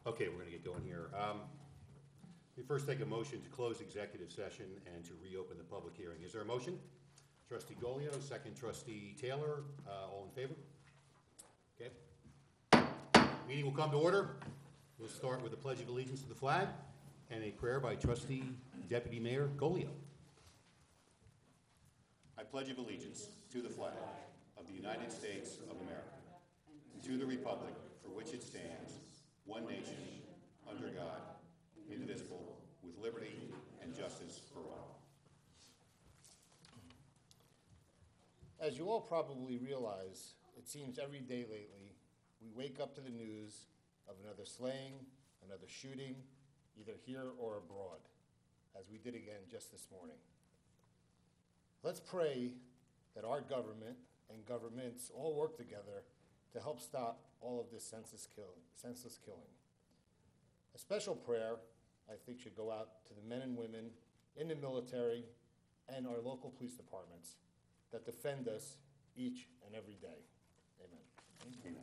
Okay, we're going to get going here. We first take a motion to close executive session and to reopen the public hearing. Is there a motion? Trustee Golio, second Trustee Taylor, all in favor? Okay. Meeting will come to order. We'll start with a pledge of allegiance to the flag and a prayer by Trustee Deputy Mayor Golio. I pledge of allegiance to the flag of the United States of America and to the republic for which it stands, one nation, under God, indivisible, with liberty and justice for all. As you all probably realize, it seems every day lately we wake up to the news of another slaying, another shooting, either here or abroad, as we did again just this morning. Let's pray that our government and governments all work together to help stop all of this senseless killing. A special prayer, I think, should go out to the men and women in the military and our local police departments that defend us each and every day. Amen. Amen.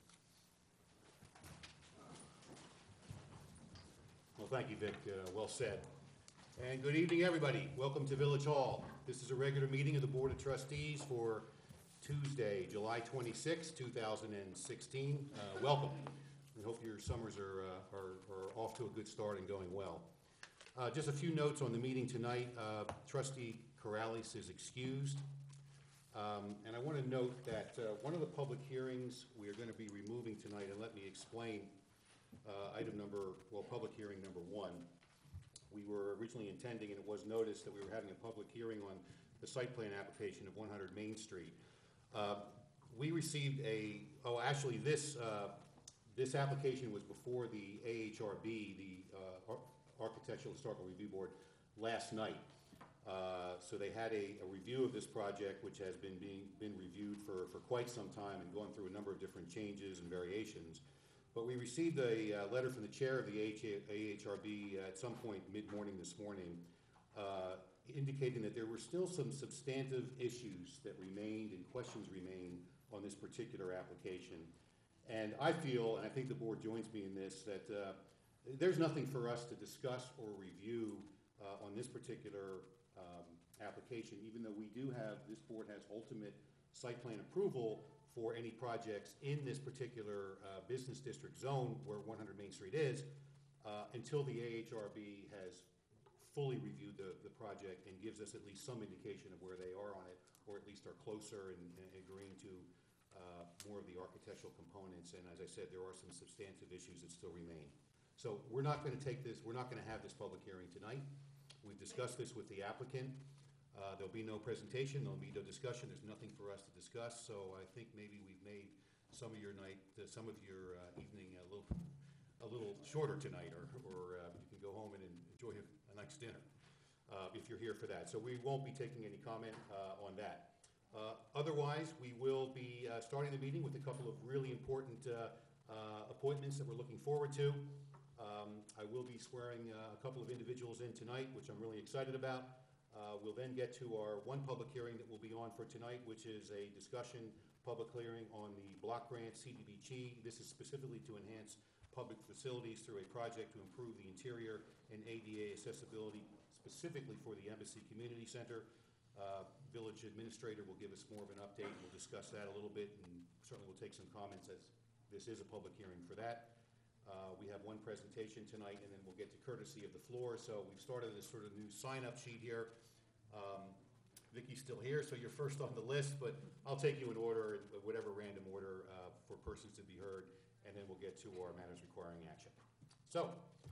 Well, thank you, Vic. Well said. And good evening, everybody. Welcome to Village Hall. This is a regular meeting of the Board of Trustees for Tuesday, July 26, 2016. Welcome. We hope your summers are off to a good start and going well. Just a few notes on the meeting tonight. Trustee Corrales is excused. And I want to note that one of the public hearings we are going to be removing tonight, and let me explain public hearing number 1. We were originally intending, and it was noticed, that we were having a public hearing on the site plan application of 100 Main Street. We received this application was before the AHRB, the Architectural Historical Review Board, last night. So they had a review of this project, which has been reviewed for quite some time and gone through a number of different changes and variations. But we received a letter from the chair of the AHRB at some point mid-morning this morning, indicating that there were still some substantive issues that remained and questions remain on this particular application. And I feel, and I think the board joins me in this, that there's nothing for us to discuss or review on this particular application, even though this board has ultimate site plan approval for any projects in this particular business district zone where 100 Main Street is, until the AHRB has fully reviewed the project and gives us at least some indication of where they are on it, or at least are closer and agreeing to more of the architectural components. And as I said, there are some substantive issues that still remain. So we're not going to have this public hearing tonight. We've discussed this with the applicant. There'll be no presentation, there'll be no discussion, there's nothing for us to discuss, so I think maybe we've made some of your evening a little shorter tonight, or you can go home and enjoy a nice dinner if you're here for that. So we won't be taking any comment on that. Otherwise, we will be starting the meeting with a couple of really important appointments that we're looking forward to. I will be swearing a couple of individuals in tonight, which I'm really excited about. We'll then get to our one public hearing that will be on for tonight, which is a discussion public hearing on the block grant CDBG. This is specifically to enhance public facilities through a project to improve the interior and ADA accessibility, specifically for the Embassy Community Center. Village Administrator will give us more of an update. We'll discuss that a little bit, and certainly we'll take some comments, as this is a public hearing for that. We have one presentation tonight, and then we'll get to courtesy of the floor. So we've started this sort of new sign-up sheet here. Vicky's still here, so you're first on the list, but I'll take you in order, whatever random order, for persons to be heard, and then we'll get to our matters requiring action. So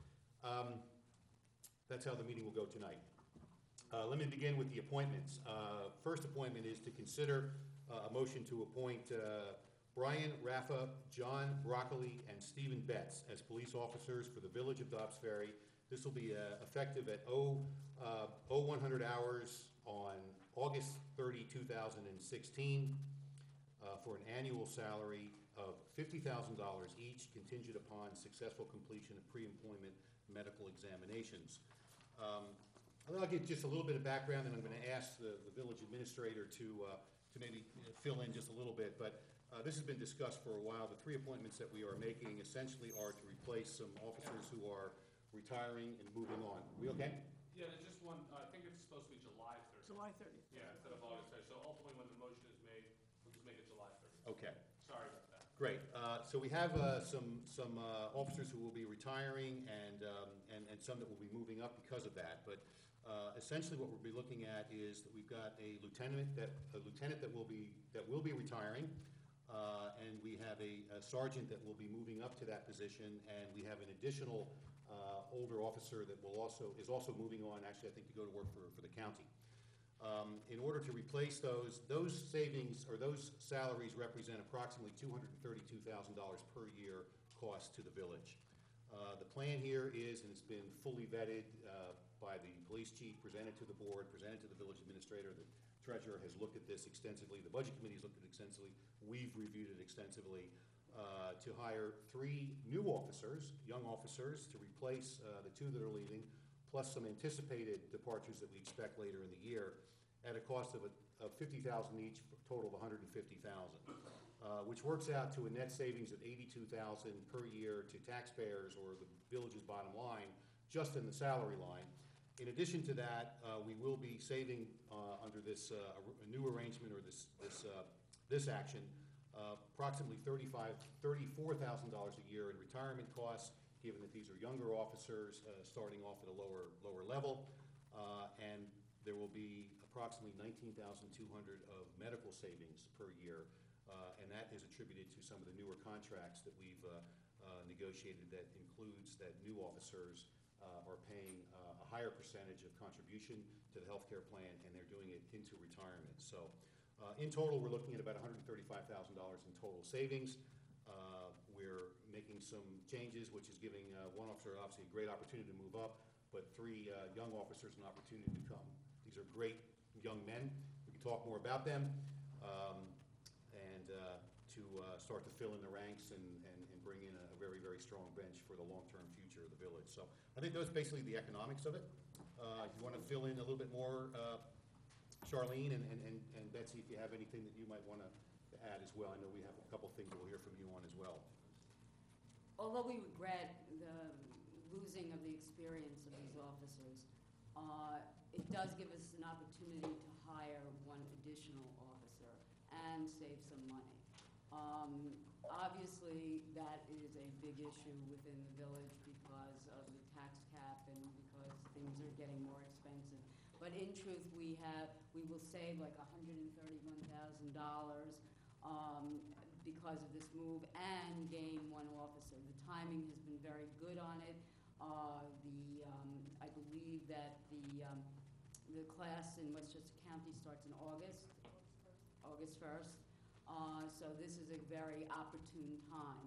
that's how the meeting will go tonight. Let me begin with the appointments. First appointment is to consider a motion to appoint Brian Raffa, John Broccoli, and Stephen Betts as police officers for the Village of Dobbs Ferry. This will be effective at 0100 hours on August 30, 2016, for an annual salary of $50,000 each, contingent upon successful completion of pre-employment medical examinations. I'll give just a little bit of background, and I'm going to ask the village administrator to maybe fill in just a little bit. But This has been discussed for a while. The three appointments that we are making essentially are to replace some officers who are retiring and moving on. We okay? Yeah, there's just one, I think it's supposed to be July 30th. July 30th. Yeah, instead of August 30th, so ultimately when the motion is made, we'll just make it July 30th. Okay, Sorry about that. great. So we have some officers who will be retiring and some that will be moving up because of that. But essentially what we'll be looking at is that we've got a lieutenant that will be retiring. And we have a sergeant that will be moving up to that position, and we have an additional older officer that is also moving on, actually, I think, to go to work for the county. In order to replace those savings, or those salaries represent approximately $232,000 per year cost to the village. The plan here is, and it's been fully vetted by the police chief, presented to the board, presented to the village administrator. The treasurer has looked at this extensively. The budget committee has looked at it extensively. We've reviewed it extensively, to hire 3 new officers, young officers, to replace the 2 that are leaving, plus some anticipated departures that we expect later in the year, at a cost of $50,000 each, for a total of $150,000, which works out to a net savings of $82,000 per year to taxpayers, or the village's bottom line, just in the salary line. In addition to that, we will be saving under this new arrangement, or this action, approximately $34,000 a year in retirement costs, given that these are younger officers starting off at a lower level, and there will be approximately $19,200 of medical savings per year, and that is attributed to some of the newer contracts that we've negotiated that includes that new officers are paying a higher percentage of contribution to the healthcare plan, and they're doing it into retirement. So in total, we're looking at about $135,000 in total savings. We're making some changes, which is giving one officer obviously a great opportunity to move up, but 3 young officers an opportunity to come. These are great young men. We can talk more about them, and to start to fill in the ranks and bring in a very, very strong bench for the long-term future of the village. So I think those are basically the economics of it. If you want to fill in a little bit more, Charlene and Betsy, if you have anything that you might want to add as well. I know we have a couple things we'll hear from you on as well. Although we regret the losing of the experience of these officers, it does give us an opportunity to hire 1 additional officer and save some money. Obviously, that is a big issue within the village because of the tax cap and because things are getting more expensive. But in truth, we will save like $131,000 because of this move, and gain 1 officer. The timing has been very good on it. I believe that the class in Westchester County starts in August 1st. So this is a very opportune time.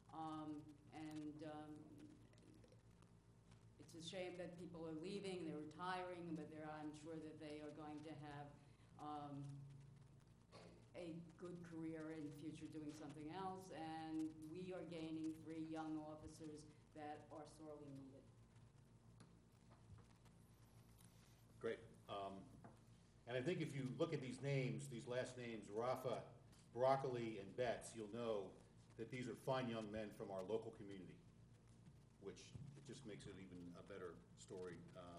It's a shame that people are leaving, they're retiring, but I'm sure that they are going to have a good career in the future doing something else, and we are gaining 3 young officers that are sorely needed. Great. And I think if you look at these names, these last names, Rafa, Broccoli, and Betts, you'll know that these are fine young men from our local community, which it just makes it even a better story,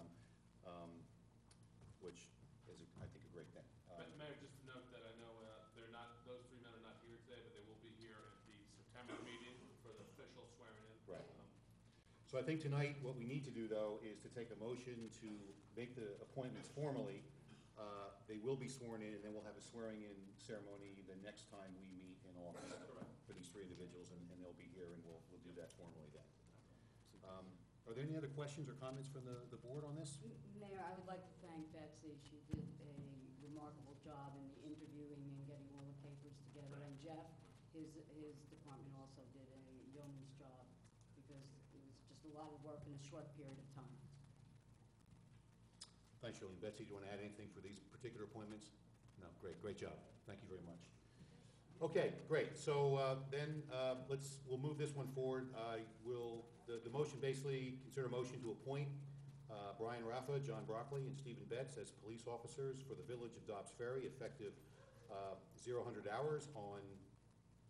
which is, I think, a great thing. But Mayor, just to note that I know those 3 men are not here today, but they will be here at the September meeting for the official swearing in. Right. So I think tonight what we need to do, though, is to take a motion to make the appointments formally. They will be sworn in, and then we'll have a swearing-in ceremony the next time we meet in August. Correct. For these 3 individuals, and they'll be here, and we'll do that formally then. Are there any other questions or comments from the board on this? Mayor, I would like to thank Betsy. She did a remarkable job in the interviewing and getting all the papers together. And Jeff, his department also did a yeoman's job, because it was just a lot of work in a short period of time. Thanks, Shirley. Betsy, do you want to add anything for these particular appointments? No, great job. Thank you very much. Okay, great. So we'll move this one forward. The motion basically, consider a motion to appoint Brian Rafa, John Broccoli, and Stephen Betts as police officers for the village of Dobbs Ferry, effective 0 hours on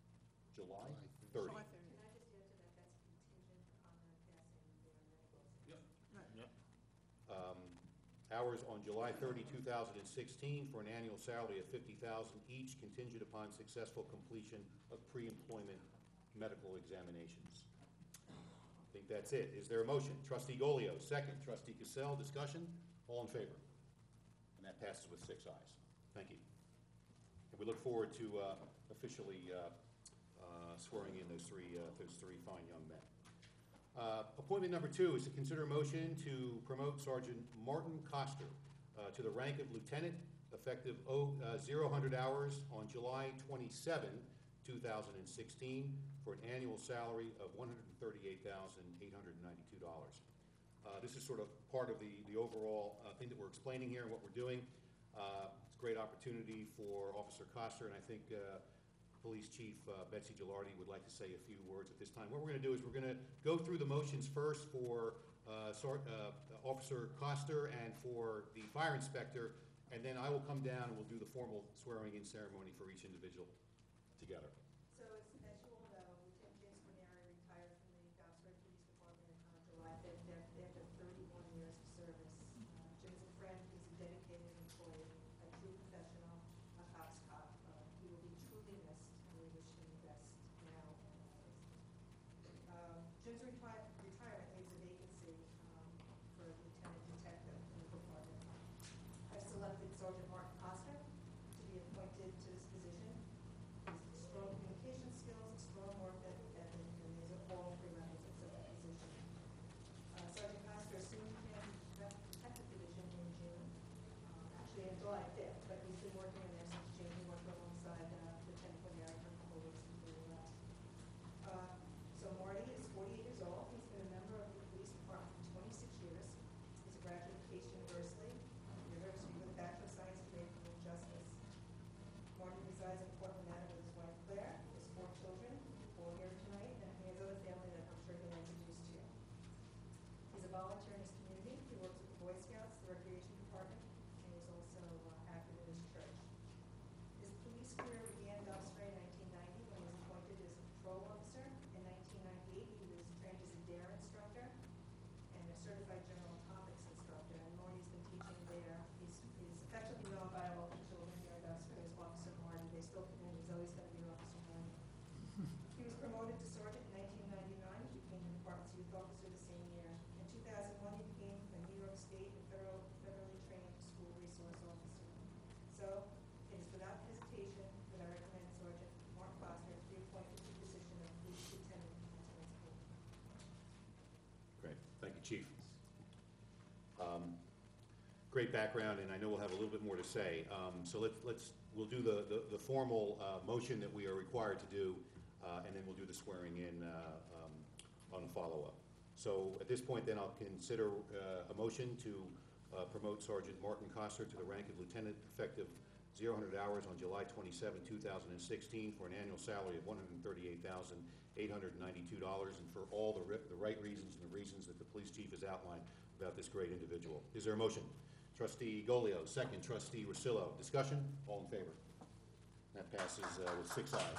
July July 30. July 30th. Can I just add to that, that's contingent upon the passing of their medical exam? Yep. Hours on July 30, 2016, for an annual salary of $50,000 each, contingent upon successful completion of pre-employment medical examinations. I think that's it. Is there a motion? Trustee Golio, second. Trustee Cassell, discussion? All in favor? And that passes with 6 ayes. Thank you. And we look forward to officially swearing in those three fine young men. Appointment number 2 is to consider a motion to promote Sergeant Martin Coster to the rank of lieutenant, effective 0 hours on July 27, 2016, for an annual salary of $138,892. This is sort of part of the overall thing that we're explaining here and what we're doing. It's a great opportunity for Officer Coster, and I think Police Chief Betsy Gilardi would like to say a few words at this time. What we're going to do is we're going to go through the motions first for Officer Coster and for the fire inspector, and then I will come down and we'll do the formal swearing-in ceremony for each individual together. So as you all know, Lieutenant James Guarneri retired from the Dobbsbury Police Department on July 5th after 31 years of service. Jim is a friend, he's a dedicated employee, a true professional, a cop's cop. He will be truly missed, and we wish him the best now and always. Jim's retirement leaves a vacancy for a lieutenant detective in the department. I've selected Sergeant Martin Coster to be appointed to this position. His strong communication skills, strong work ethic, and these are all prerequisites of the position. Sergeant Coster assumed command of the detective division in June, actually on July 5th, but he's been working in there since June. He worked alongside Lieutenant Guarneri for a couple of weeks before he left. So Marty is 48 years old. He's been a member of the police department for 26 years. He's a graduate of Case University with a Bachelor of Science degree in criminal justice. Marty resides in Portland, Maine with his wife Claire. He has 4 children, all here tonight, and he has other family that I'm sure he'll introduce to you. He's a volunteer in his community. He works with the Boy Scouts, the Recreation Department, and he's also active in his church. His police career began in Dobbsbury in 1990 when he was appointed as a patrol officer. In 1998, he was trained as a DARE instructor and a certified general topics instructor, and Marty's been teaching there. He's affectionately known by all the children here at Dobbsbury as Officer Marty. They still think he's always going to be Officer Marty. He was promoted to sergeant in 1999. He became the department's youth officer the same year. In 2001, he became a New York State and federally trained school resource officer. So it is without hesitation that I recommend Sergeant Martin Coster to be appointed to the position of police lieutenant in tonight's meeting. Great. Thank you, Chief. Great background, and I know we'll have a little bit more to say. So we'll do the formal motion that we are required to do, and then we'll do the swearing in on follow-up. So at this point, then I'll consider a motion to promote Sergeant Martin Coster to the rank of lieutenant, effective 0 hours on July 27, 2016, for an annual salary of $138,892, and for all the right reasons and the reasons that the police chief has outlined about this great individual. Is there a motion? Trustee Golio, second. Trustee Rosillo. Discussion? All in favor? That passes with 6 ayes.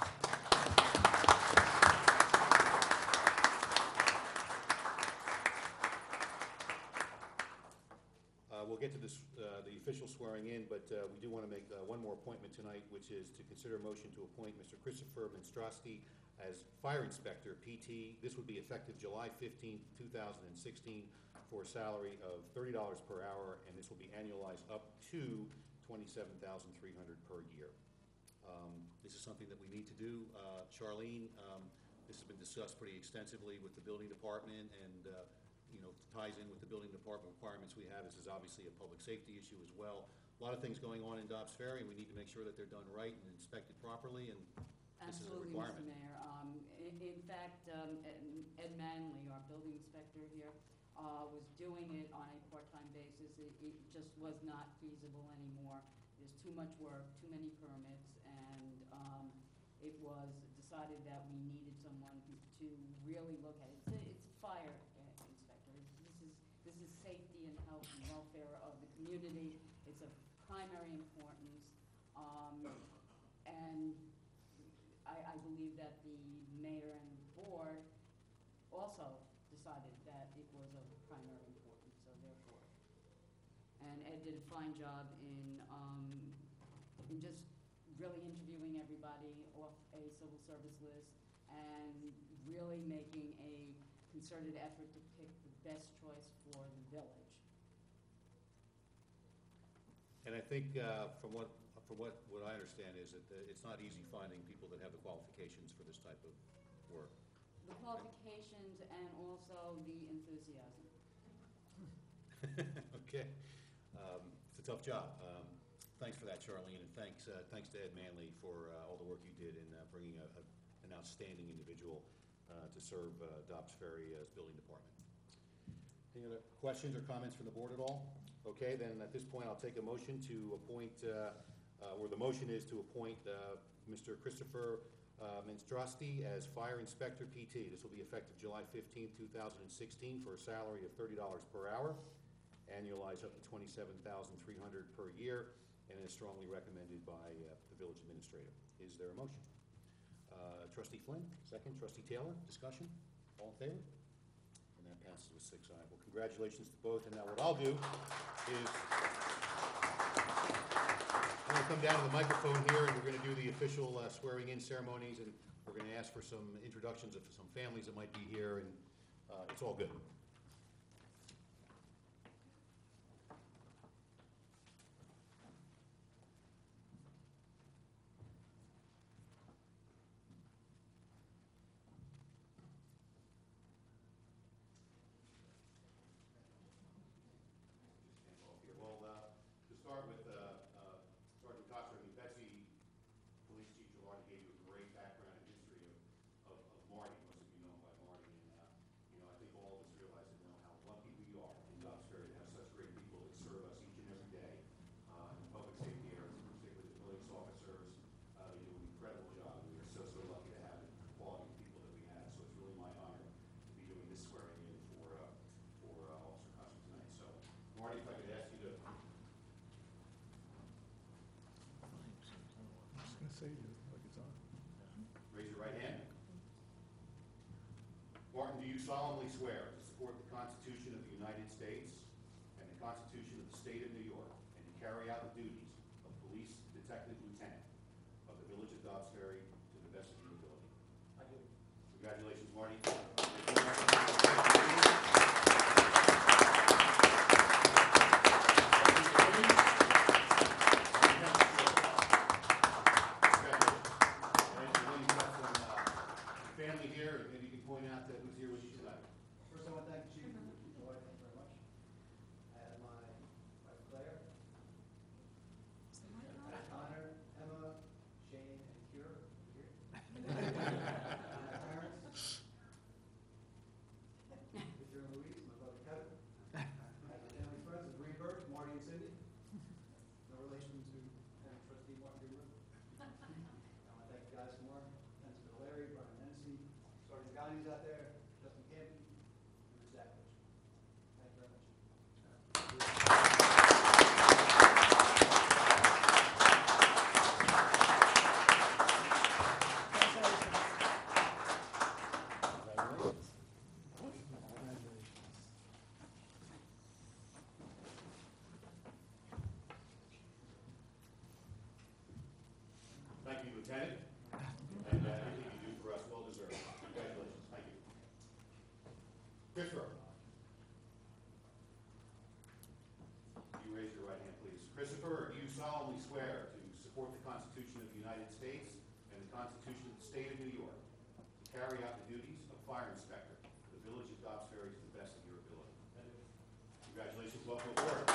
We'll get to this, the official swearing in, but we do want to make one more appointment tonight, which is to consider a motion to appoint Mr. Christopher Minstrowski as Fire Inspector, PT. This would be effective July 15, 2016, for a salary of $30 per hour, and this will be annualized up to $27,300 per year. This is something that we need to do. Charlene, this has been discussed pretty extensively with the building department, and ties in with the building department requirements we have. This is obviously a public safety issue as well. A lot of things going on in Dobbs Ferry, and we need to make sure that they're done right and inspected properly, and this is a Absolutely, requirement. Mr. Mayor. In fact, Ed Manley, our building inspector here, was doing it on a part-time basis. It just was not feasible anymore. There's too much work, too many permits, and it was decided that we needed someone to really look at it. It's a fire inspector. This is safety and health and welfare of the community. It's of primary importance, and I believe that the mayor and board also decided that it was of primary importance, so therefore. And Ed did a fine job in just really interviewing everybody off a civil service list and really making a concerted effort to pick the best choice for the village. And I think, from what I understand is that it's not easy finding people that have the qualifications for this type of work. The qualifications and also the enthusiasm. Okay. It's a tough job. Thanks for that, Charlene, and thanks to Ed Manley for all the work you did in bringing an outstanding individual to serve Dobbs Ferry as building department. Any other questions or comments from the board at all? Okay, then at this point, I'll take a motion to appoint, or the motion is to appoint Mr. Christopher Menstrosty as Fire Inspector PT. This will be effective July 15th, 2016, for a salary of $30 per hour, annualized up to $27,300 per year, and is strongly recommended by the village administrator. Is there a motion? Trustee Flynn, second. Trustee Taylor, discussion? All in favor? And that passes with 6 ayes. Well, congratulations to both. And now what I'll do is I'm going to come down to the microphone here, and we're going to do the official swearing-in ceremonies, and we're going to ask for some introductions of some families that might be here, and it's all good. Raise your right hand. Martin, do you solemnly swear to support the Constitution of the United States and the Constitution of the State of New York, and to carry out the duties of Police Detective Lieutenant of the Village of Dobbs Ferry to the best of your ability? I do. Congratulations, Marty. Family here, and maybe you can point out who's here with you tonight. First, I want to thank the chief and the wife, thank you very much. I have my wife Claire, Connor, Emma, Shane, and Kira here. And my parents, Victor and Louise, my brother Kevin. I have my family friends of Greenberg, Marty and Cindy. No relation to trustee Martin Greenberg. I want to thank you guys more. Thanks to Larry, Brian Hennessy, Sergeant Ghani's out there, Justin Campy, and Rich Zakovich. Thank you very much. Thank you, Lieutenant. And everything you do for us, well deserved. Congratulations. Thank you. Christopher. You raise your right hand, please. Christopher, do you solemnly swear to support the Constitution of the United States and the Constitution of the State of New York, to carry out the duties of Fire Inspector for the Village of Dobbs Ferry to the best of your ability? Congratulations. Welcome aboard.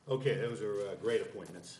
Okay, those are great appointments,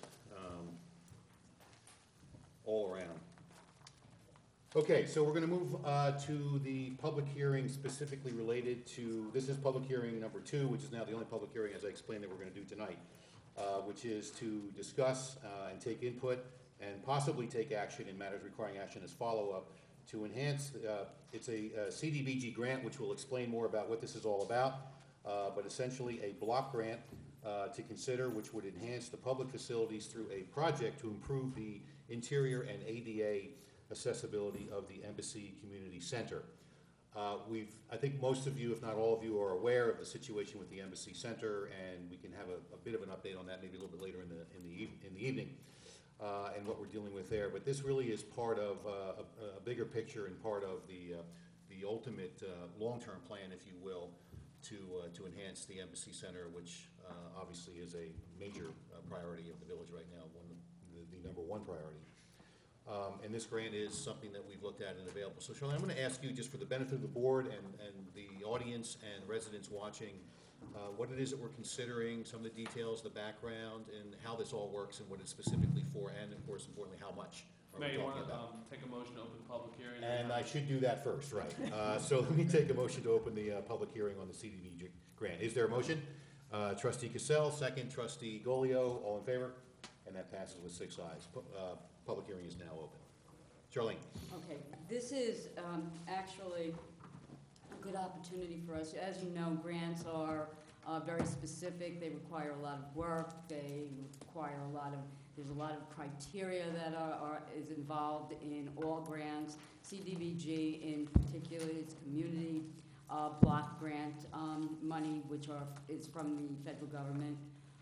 all around. Okay, so we're going to move to the public hearing specifically related to, this is public hearing number 2, which is now the only public hearing, as I explained, that we're going to do tonight, which is to discuss and take input and possibly take action in matters requiring action as follow-up to enhance, it's a CDBG grant, which will explain more about what this is all about, but essentially a block grant to consider, which would enhance the public facilities through a project to improve the interior and ADA accessibility of the Embassy Community Center. I think most of you, if not all of you, are aware of the situation with the Embassy Center, and we can have a bit of an update on that maybe a little bit later in the evening, and what we're dealing with there. But this really is part of a bigger picture and part of the ultimate long-term plan, if you will, to enhance the Embassy Center, which obviously is a major priority of the village right now, the number one priority. And this grant is something that we've looked at and available. So Charlene, I'm going to ask you, just for the benefit of the board and the audience and residents watching, what it is that we're considering, some of the details, the background, and how this all works and what it's specifically for, and of course, importantly, how much are we May you talking want to about. take a motion to open the public hearing? And I should do that first, right. So let me take a motion to open the public hearing on the CDBG grant. Is there a motion? Trustee Cassell, second. Trustee Golio, all in favor? And that passes with 6 ayes. Public hearing is now open. Charlene. Okay, this is actually a good opportunity for us. As you know, grants are very specific. They require a lot of work. They require there's a lot of criteria that is involved in all grants. CDBG in particular is community block grant money, which is from the federal government.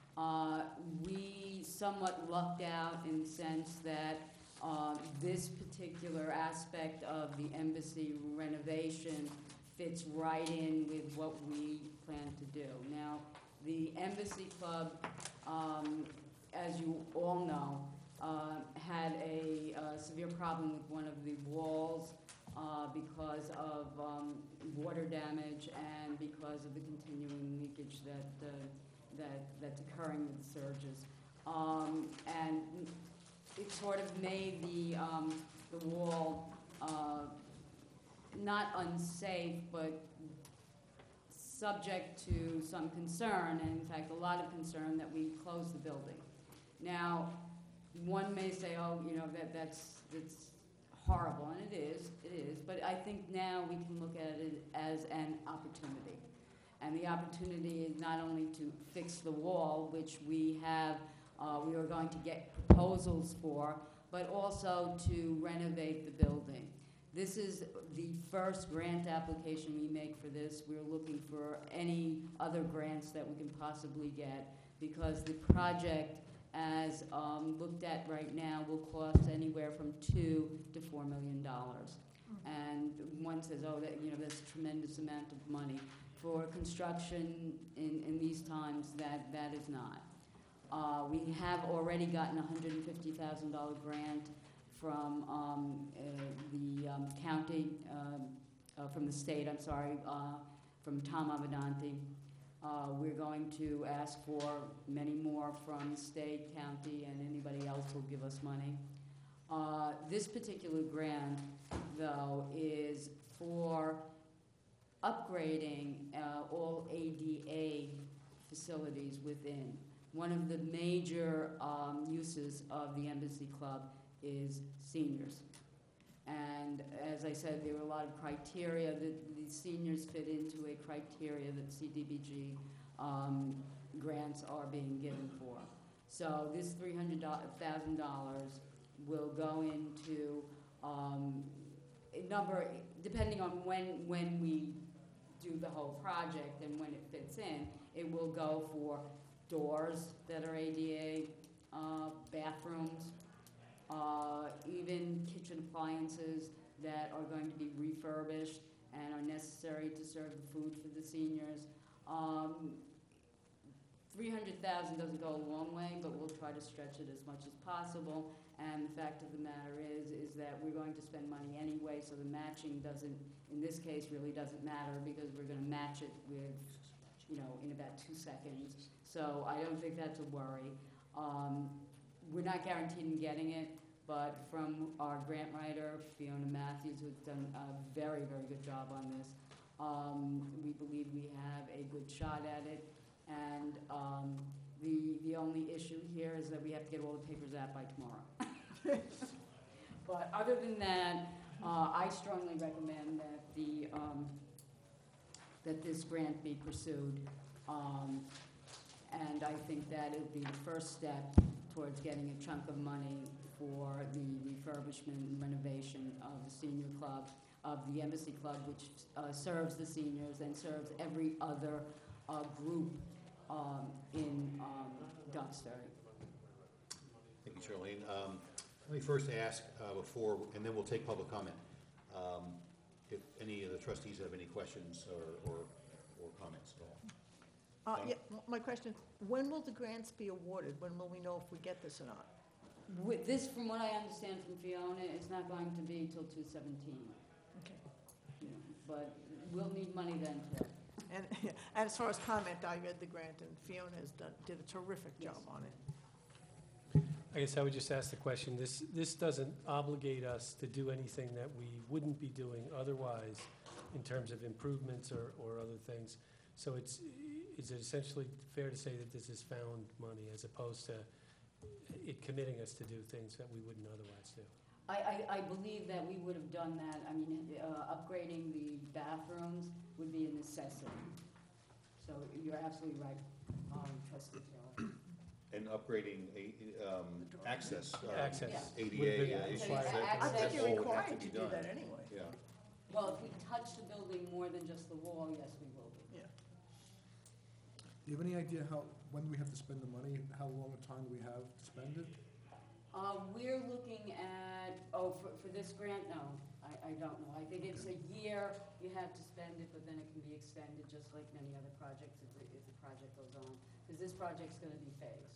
We somewhat lucked out in the sense that this particular aspect of the embassy renovation fits right in with what we plan to do. Now, the Embassy Club, as you all know, had a severe problem with one of the walls because of water damage and because of the continuing leakage that's occurring with the surges. And it sort of made the wall not unsafe, but subject to some concern, and in fact a lot of concern, that we close the building. Now, one may say, oh, you know, that's horrible, and it is, but I think now we can look at it as an opportunity. And the opportunity is not only to fix the wall, which we are going to get proposals for, but also to renovate the building. This is the first grant application we make for this. We're looking for any other grants that we can possibly get, because the project, as looked at right now, will cost anywhere from $2 to $4 million. And one says, oh, that's a tremendous amount of money. For construction in these times, that is not. We have already gotten a $150,000 grant from the county, from the state, I'm sorry, from Tom Avenanti. We're going to ask for many more from the state, county, and anybody else who will give us money. This particular grant, though, is for upgrading all ADA facilities within. One of the major uses of the Embassy Club is seniors. And as I said, there were a lot of criteria that the seniors fit into a criteria that CDBG grants are being given for. So this $300,000 will go into a number, depending on when we do the whole project and when it fits in, it will go for doors that are ADA, bathrooms, even kitchen appliances that are going to be refurbished and are necessary to serve the food for the seniors. $300,000 doesn't go a long way, but we'll try to stretch it as much as possible. And the fact of the matter is that we're going to spend money anyway, so the matching doesn't, in this case, really doesn't matter, because we're going to match it with, in about 2 seconds. So I don't think that's a worry. We're not guaranteed in getting it, but from our grant writer, Fiona Matthews, who's done a very, very good job on this, we believe we have a good shot at it. And the only issue here is that we have to get all the papers out by tomorrow. But other than that, I strongly recommend that that this grant be pursued. And I think that it would be the first step towards getting a chunk of money for the refurbishment and renovation of the senior club, of the Embassy Club, which serves the seniors and serves every other group in Duxbury. Thank you, Charlene. Let me first ask before, and then we'll take public comment, if any of the trustees have any questions or comments at all. Yeah, my question, when will the grants be awarded? When will we know if we get this or not? With this, from what I understand from Fiona, it's not going to be till 2017. Okay. You know, but we'll need money then too. And as far as comment, I read the grant, and Fiona did a terrific job Yes. on it. I guess I would just ask the question, this doesn't obligate us to do anything that we wouldn't be doing otherwise in terms of improvements or other things. So is it essentially fair to say that this is found money as opposed to it committing us to do things that we wouldn't otherwise do? I believe that we would have done that. I mean, upgrading the bathrooms would be a necessity. So you're absolutely right, Trustee Taylor. And upgrading access. Access. Yeah. ADA Would've been issues. required. that- I think that you're all would have required to be do done. that anyway. Yeah. Well, if we touch the building more than just the wall, yes, we will be. Yeah. Do you have any idea when we have to spend the money, how long a time we have to spend it? We're looking at, for this grant, no, I don't know. I think it's a year you have to spend it, but then it can be extended just like many other projects if the project goes on. Because this project's gonna be phased.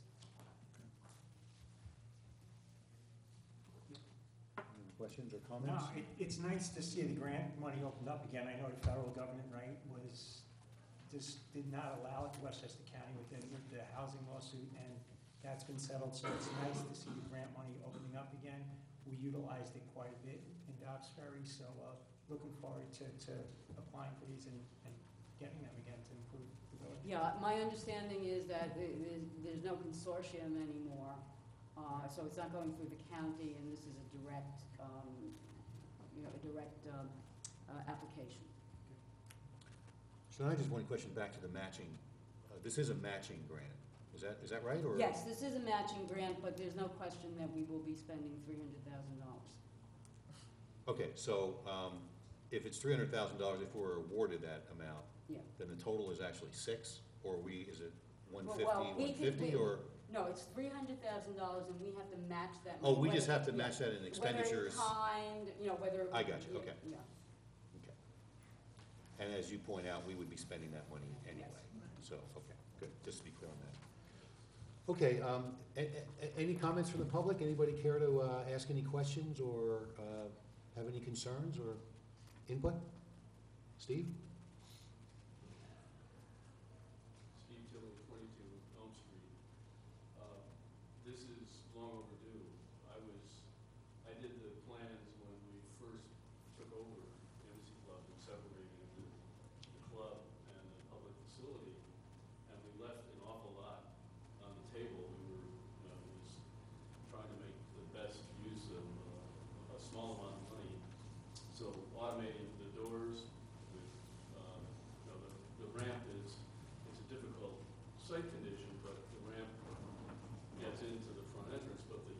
Any questions or No, comments? it's nice to see the grant money opened up again. I know the federal government, right, did not allow it to Westchester County with the housing lawsuit, and that's been settled, so it's nice to see the grant money opening up again. We utilized it quite a bit in Dobbsbury, so looking forward to applying for these and getting them again to improve the village. Yeah, my understanding is that there's no consortium anymore, so it's not going through the county, and this is a direct, application. So now I just one question back to the matching. This is a matching grant. Is that right, or? Yes, this is a matching grant, but there's no question that we will be spending $300,000. Okay, so if it's $300,000, if we're awarded that amount, Yeah. then the total is actually six, or is it Well, 150, we could- 150, or? No, it's $300,000, and we have to match that. Oh, we just whether- have to match that in expenditures. Whether in kind, whether. I got you, yeah, okay. Yeah. Okay. And as you point out, we would be spending that money anyway. Yes. So, okay, good, just to be clear on that. Okay, any comments from the public? Anybody care to ask any questions or have any concerns or input? Steve? Steve Tilley, 22 Elm Street. This is long overdue. I did the plans when we first took over Embassy Club and separated the club and the public facility, and we left an awful lot on the table. We were, just trying to make the best use of a small amount of money. So automating the doors, the ramp it's a difficult site condition, but the ramp gets into the front entrance, but the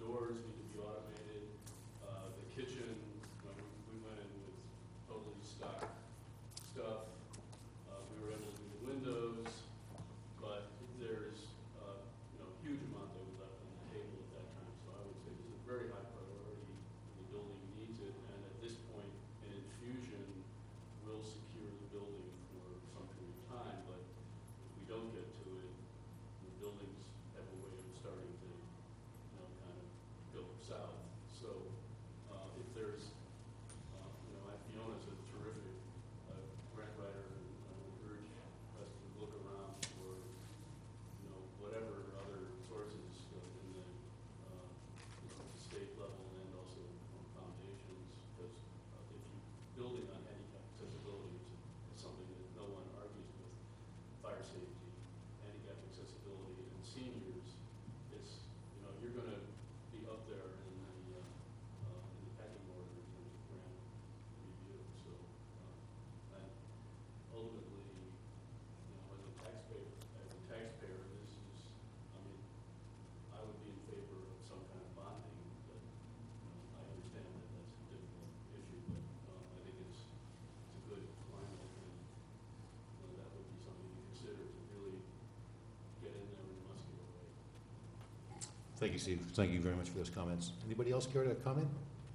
Thank you, Steve. Thank you very much for those comments. Anybody else care to comment?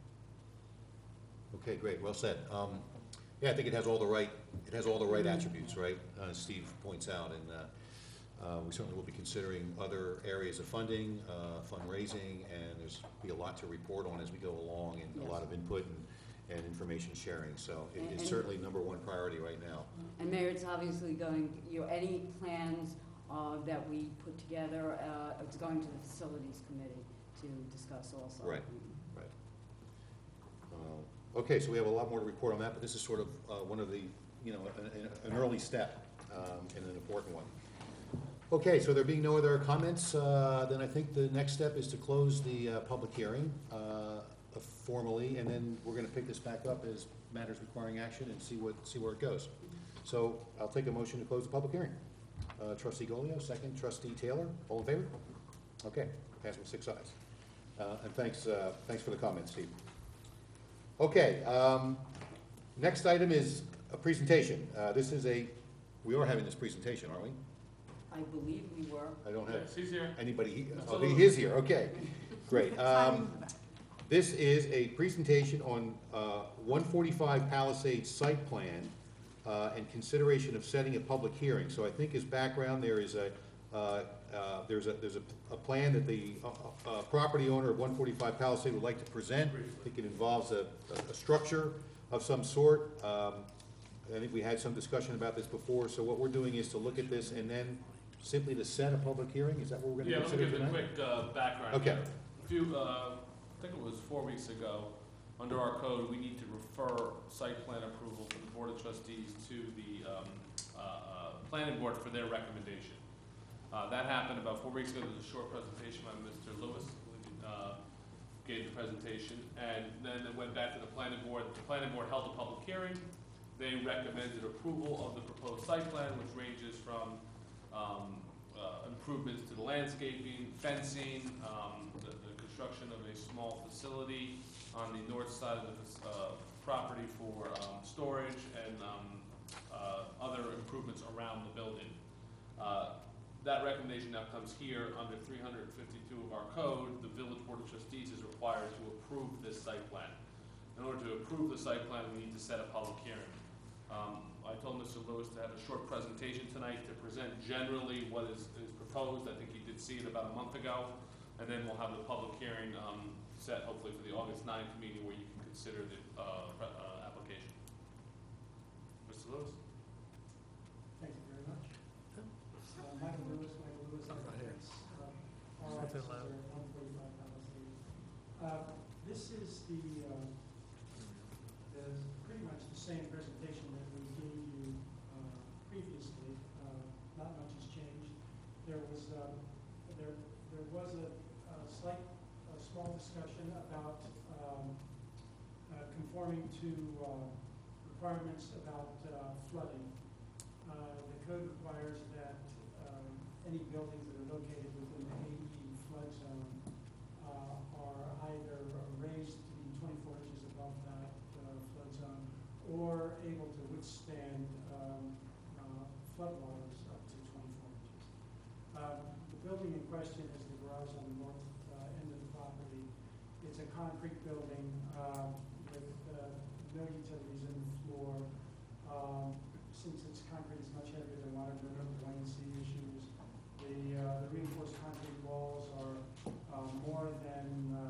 Okay, great, well said. Yeah, I think it has all the right attributes, right? As Steve points out, and we certainly will be considering other areas of funding, fundraising, and there's be a lot to report on as we go along, and a Yes. lot of input and information sharing. So it's And- certainly number one priority right now. And Mayor, it's obviously going, any plans that we put together, it's going to the Facilities Committee to discuss also. Right. Okay, so we have a lot more to report on that, but this is sort of one of the, an early step and an important one. Okay, so there being no other comments, then I think the next step is to close the public hearing formally, and then we're going to pick this back up as matters requiring action and see where it goes. So I'll take a motion to close the public hearing. Trustee Golio, second. Trustee Taylor, all in favor? Okay, passed with 6 ayes. And thanks for the comments, Steve. Okay, next item is a presentation. We are having this presentation, aren't we? I believe we were. I don't have Yes, he's here. anybody, That's oh, all. he is here, okay, great. Signing in the back. This is a presentation on 145 Palisades site plan and consideration of setting a public hearing. So I think as background, there is there's a plan that the property owner of 145 Palisade would like to present. I think it involves a structure of some sort. I think we had some discussion about this before, so what we're doing is to look at this and then simply to set a public hearing. Is that what we're Yeah, gonna let me consider give a tonight? quick background. Okay. here. I think it was 4 weeks ago, under our code, we need to refer site plan approval from the Board of Trustees to the Planning Board for their recommendation. That happened about 4 weeks ago. There was a short presentation by Mr. Lewis, gave the presentation, and then it went back to the Planning Board. The Planning Board held a public hearing. They recommended approval of the proposed site plan, which ranges from improvements to the landscaping, fencing, the construction of a small facility on the north side of the property for storage and other improvements around the building. That recommendation now comes here under 352 of our code. The Village Board of Trustees is required to approve this site plan. In order to approve the site plan, we need to set a public hearing. I told Mr. Lewis to have a short presentation tonight to present generally what is proposed. I think he did see it about a month ago. And then we'll have the public hearing set hopefully for the August 9th meeting where you can consider the application. Mr. Lewis? Thank you very much. Michael Lewis, Architects, our office Something loud. is at 145 Palisades. This is pretty much the same presentation that we gave you previously. Not much has changed. There was a small discussion about conforming to requirements about flooding. The code requires that any buildings that are located within the AE flood zone are either raised to be 24 inches above that flood zone or able to withstand floodwaters up to 24 inches. The building in question is the garage on the north end of the property. It's a concrete building with no utilities in the floor. Since it's concrete, it's much heavier than water, there are no buoyancy issues. The reinforced concrete walls are more than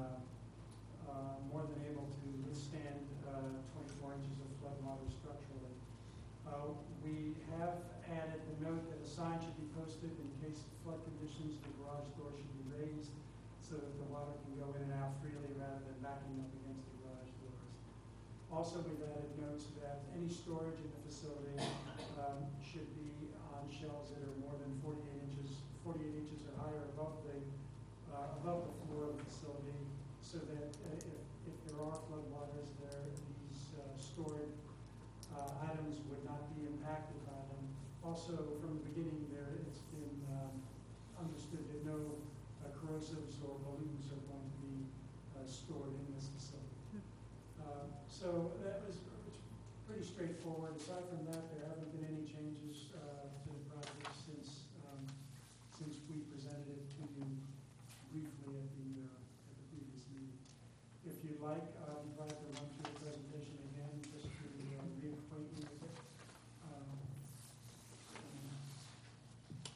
able to withstand 24 inches of flood water structurally. We have added the note that a sign should be posted in case of flood conditions. The garage door should be raised so that the water can go in and out freely rather than backing up against the garage doors. Also, we've added notes that any storage in the facility should be on shelves that are more than 48 inches or higher above the floor of the facility, so that if there are floodwaters there, these stored items would not be impacted by them. Also, from the beginning there, it's been understood that no corrosives or pollutants are going to be stored in this facility. So that was pretty straightforward. Aside from that, there haven't been any changes to the project since we presented it to you briefly at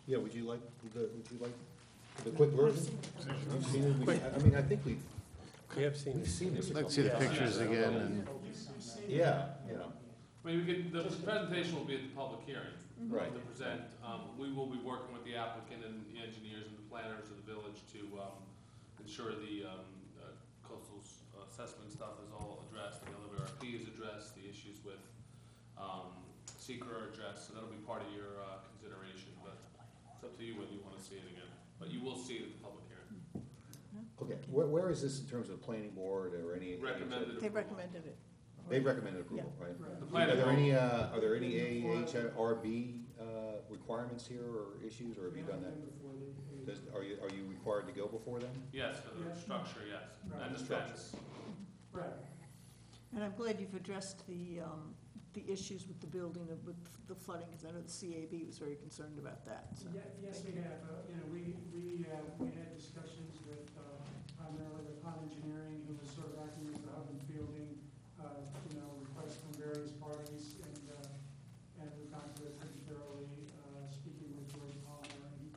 Yeah, would you like the quick version? You've seen it? I mean, I think we've seen it. seen this. a Let's see the couple of pictures times. again and. Yeah, yeah, I mean, the presentation will be at the public hearing. right. To present, we will be working with the applicant and the engineers and the planners of the village to ensure the coastal assessment stuff is all addressed, the LWRP is addressed, the issues with secret are addressed, so that'll be part of your consideration, but it's up to you whether you want to see it again. But you will see it at the public hearing. Okay, where is this in terms of planning board or any? Recommended They approval. recommended it. They recommended approval, right? The Are planning there board- are there any AHRB requirements here or issues, or have you done that? Are you required to go before them? Yes, for the structure, yes, and the Structure. fence. Right. And I'm glad you've addressed the issues with the building, with the flooding, because I know the CAB was very concerned about that, so. Yes, we have. We had discussions with primarily with Pond Engineering, who was sort of acting as the hub and fielding, requests from various parties, and we've gone through it pretty thoroughly, speaking with George Palmer, and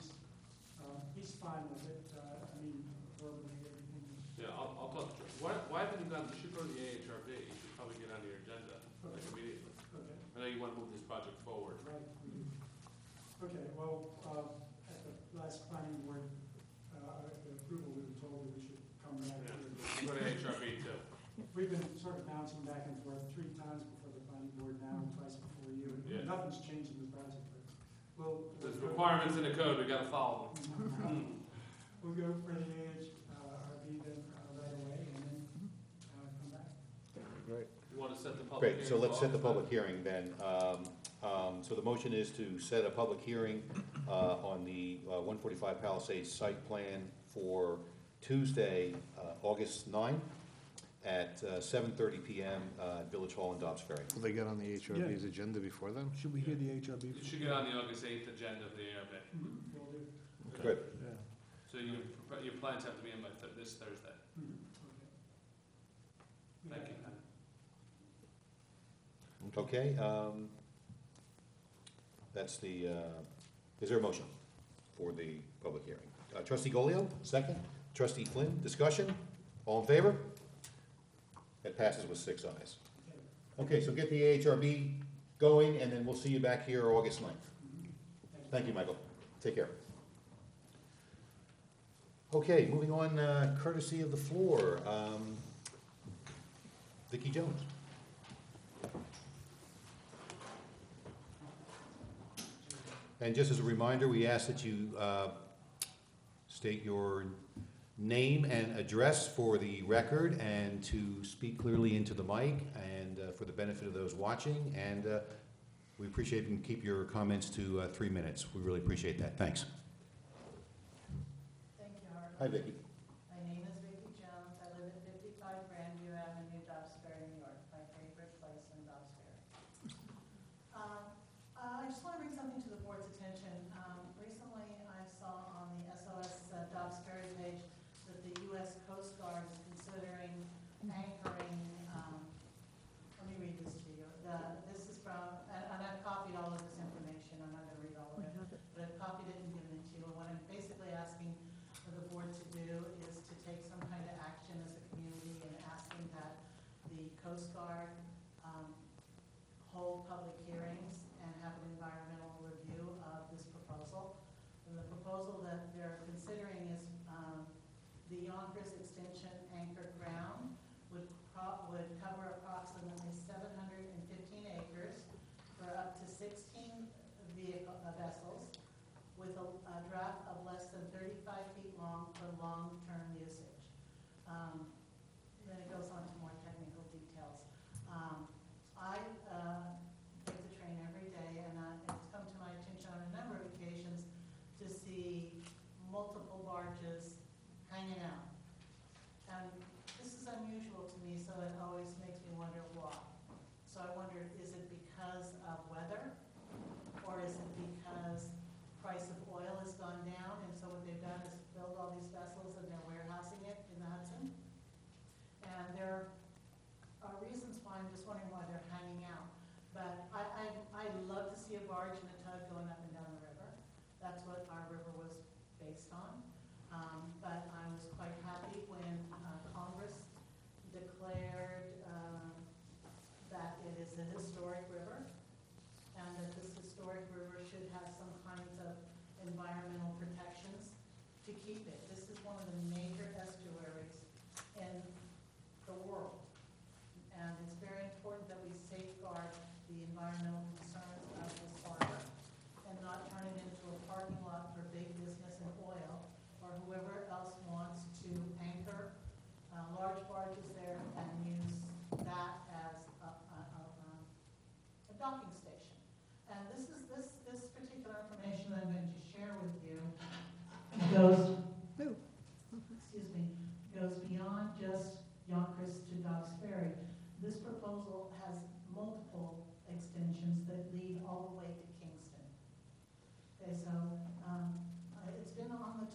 he's fine with it. Verbally, everything is. Yeah, I'll talk to you. Why haven't you you should go to the AHRB, you should probably get on your agenda, like immediately. Okay. I know you want to move this project forward. Right, we do. Okay, well, at the last planning board, the approval, we were told that we should come back Yeah. here. Go to AHRB too. We've been sort of bouncing back and forth 3 times before the planning board now, and twice before you. Yeah. Nothing's changed in the project, but we'll. There's requirements in the code, we gotta follow them. We'll go for the AHRB then right away, and then come back. Right. You want to set the public Great, hearing? so let's for set the August public hearing then. So the motion is to set a public hearing on the 145 Palisades site plan for Tuesday, August 9th at 7:30 PM at Village Hall in Dobbs Ferry. Will they get on the HRB's agenda before then? Should we hear the HRB? You should get on the August 8th agenda of the ARB. Will do. Good. Yeah. So your plans have to be in by this Thursday. Okay. Thank you. Okay, that's the, is there a motion for the public hearing? Trustee Golio, second. Trustee Flynn, discussion? All in favor? It passes with 6 ayes. Okay, so get the AHRB going, and then we'll see you back here August 9th. Thank you, Michael. Take care. Okay, moving on, courtesy of the floor, Vicki Jones. And just as a reminder, we ask that you state your name and address for the record and to speak clearly into the mic and for the benefit of those watching. And we appreciate if you can keep your comments to 3 minutes. We really appreciate that. Thanks. Thank you, Howard. Hi, Vicki. My name is Vicki Jones. I live at 55 Grandview Avenue, Dobbs Ferry, New York, my favorite place in Dobbs Ferry. I just want to bring something to the board's attention. Recently, I saw on the SOS Dobbs Ferry page that the U.S. Coast Guard is considering anchoring, let me read this to you. This is from, and I've copied all of this information. I'm not going to read all of it, but I've copied it and given it to you. And what I'm basically asking for the board to do is to take some kind of action as a community and asking that the Coast Guard hold public hearings and have an environmental review of this proposal. And the proposal that they're considering is the Yonkers Extension anchored ground would cover approximately 715 acres for up to 16 vessels with a draft of less than 35 feet long for long-term usage. Then it goes on to more technical details. I take the train every day, and it's come to my attention on a number of occasions to see multiple barges hanging out. And this is unusual to me, so it always makes me wonder why. So I wonder, is it because of weather? Or is it because price of oil has gone down, and so what they've done is build all these vessels and they're warehousing it in the Hudson? And there are reasons why, I'm just wondering why they're hanging out. But I love to see a barge and a tug going up and down the river.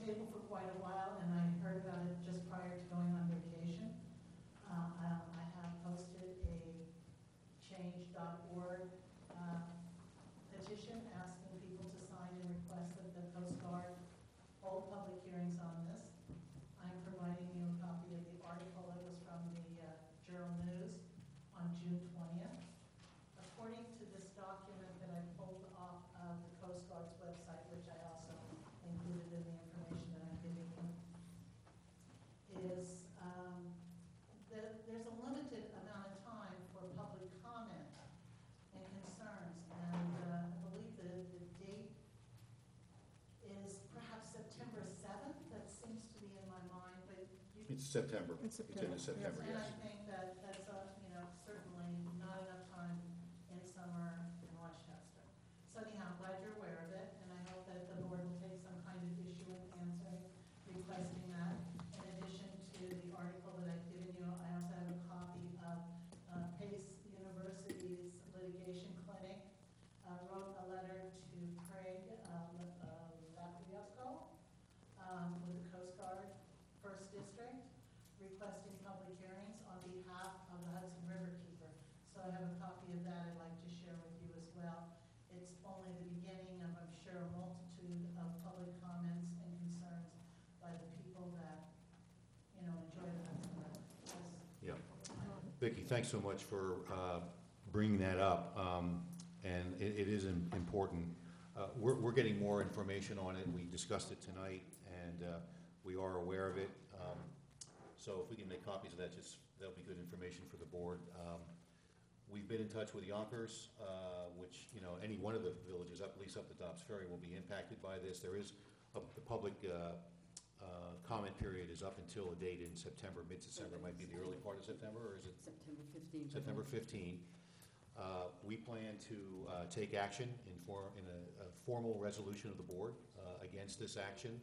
table for quite a while, and I heard about it just prior to going on vacation. I have posted a change.org petition asking people to sign and request that the Coast Guard hold public hearings on this. I'm providing you a copy of the article that was from the Journal News on June 20th. According to this document that I pulled off of the Coast Guard's website, which I also included in the information that I'm giving you, is that there's a limited amount of time for public comment and concerns, and I believe the date is perhaps September 7th. That seems to be in my mind, but you It's September. It's It's in September, and I yes. think that that's, certainly not enough time in summer in Westchester. So anyhow, I'm glad you're aware of it, and I hope that the board will take some kind of issue in answering, requesting that. In addition to the article that I've given you, I also have a copy of Pace University's litigation clinic. Wrote a letter to Craig Lapriasco with the Coast Guard First District, requesting public hearings on behalf of the Hudson River Keeper. So I have a copy of that I'd like to share with you as well. It's only the beginning of, I'm sure, a multitude of public comments and concerns by the people that, enjoy the Hudson River. Yeah. Vicki, thanks so much for bringing that up, and it is important. We're getting more information on it. We discussed it tonight, and we are aware of it. So if we can make copies of that, that'll be good information for the board. We've been in touch with Yonkers, which, any one of the villages, at least up to Dobbs Ferry, will be impacted by this. There is, the public comment period is up until a date in September, mid-December, might be the early part of September, or is it? September 15th. September 15. We plan to take action in a formal resolution of the board against this action.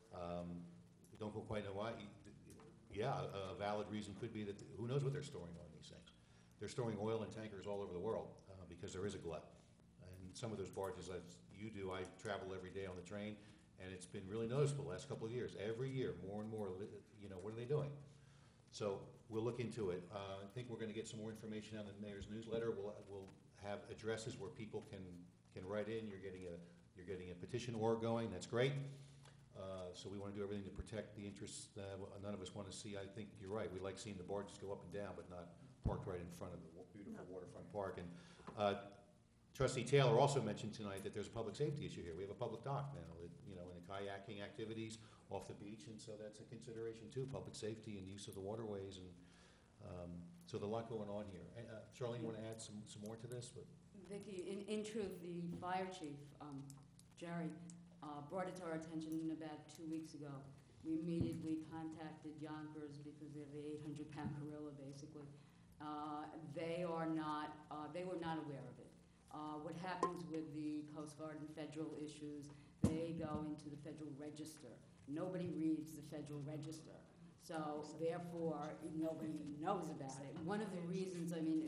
We don't quite know why. Yeah, a valid reason could be that, who knows what they're storing on these things. They're storing oil in tankers all over the world because there is a glut. And some of those barges, as you do, I travel every day on the train, and it's been really noticeable the last couple of years. Every year, more and more, what are they doing? So we'll look into it. I think we're going to get some more information on the mayor's newsletter. We'll have addresses where people can write in. You're getting a petition org going. That's great. So we want to do everything to protect the interests that none of us want to see. I think you're right. We like seeing the barges go up and down, but not parked right in front of the beautiful waterfront park. And Trustee Taylor also mentioned tonight that there's a public safety issue here. We have a public dock now, in the kayaking activities off the beach, and so that's a consideration too, public safety and use of the waterways, and so there's a lot going on here. Charlene, you want to add some more to this? But Vicki, in truth, the fire chief, Jerry, brought it to our attention about 2 weeks ago. We immediately contacted Yonkers because they're the 800-pound gorilla, basically. They were not aware of it. What happens with the Coast Guard and federal issues, they go into the Federal Register. Nobody reads the Federal Register. So therefore, nobody knows about it. One of the reasons,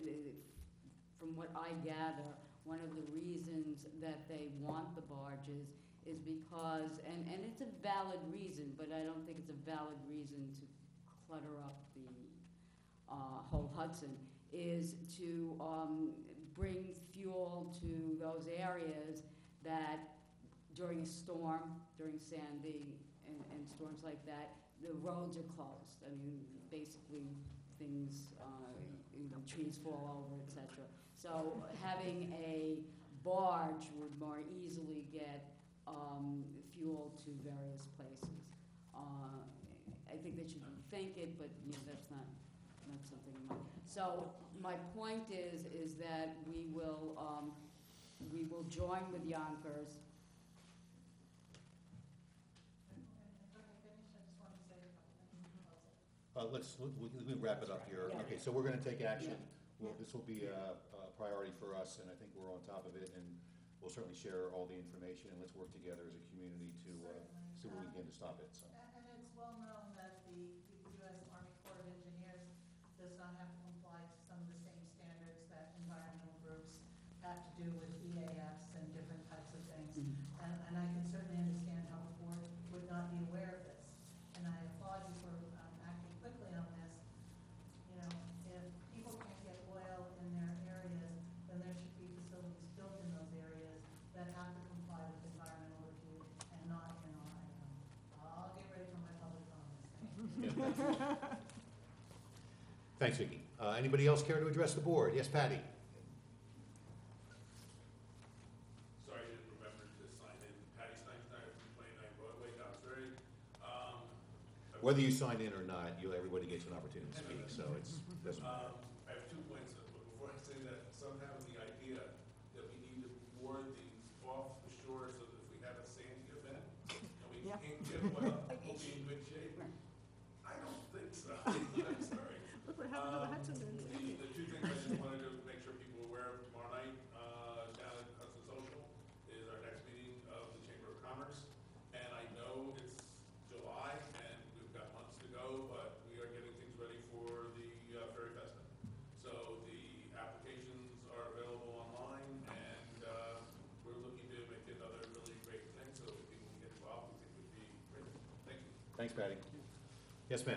from what I gather, one of the reasons that they want the barges is because, and it's a valid reason, but I don't think it's a valid reason to clutter up the whole Hudson, is to bring fuel to those areas that during a storm, during Sandy and storms like that, the roads are closed. Basically things, trees fall over, etc. So having a barge would more easily get fuel to various places. I think they should rethink it, but that's not something. So my point is that we will join with Yonkers. We'll wrap it up here. Yeah. Okay, so we're going to take action. Yeah. This will be a priority for us, and I think we're on top of it, and we'll certainly share all the information, and let's work together as a community to see what we can to stop it. So. And it's well known that the U.S. Army Corps of Engineers does not have to comply to some of the same standards that environmental groups have to do with EAFs and different types of things. Mm-hmm. And I can certainly understand how the board would not be aware Thanks, Vicki. Anybody else care to address the board? Yes, Patty? Sorry, I didn't remember to sign in. Patty Steinstein from 29 Broadway, Dobbsbury. Whether you sign in or not, everybody gets an opportunity to speak, so doesn't matter. I have 2 points, but before I say that, some have the idea that we need to board these off the shore so that if we have a Sandy event and we Yeah. can't get one up, we'll be in good shape. I don't think so. I'm sorry. Look what happened to the Hudson Dam. The 2 things I just wanted to make sure people were aware of tomorrow night, down at Hudson Social, is our next meeting of the Chamber of Commerce. And I know it's July and we've got months to go, but we are getting things ready for the Ferry Festival. So the applications are available online and we're looking to make it another really great thing so that people can get involved. We think it would be great. Thank you. Thanks, Patty. Yes, ma'am.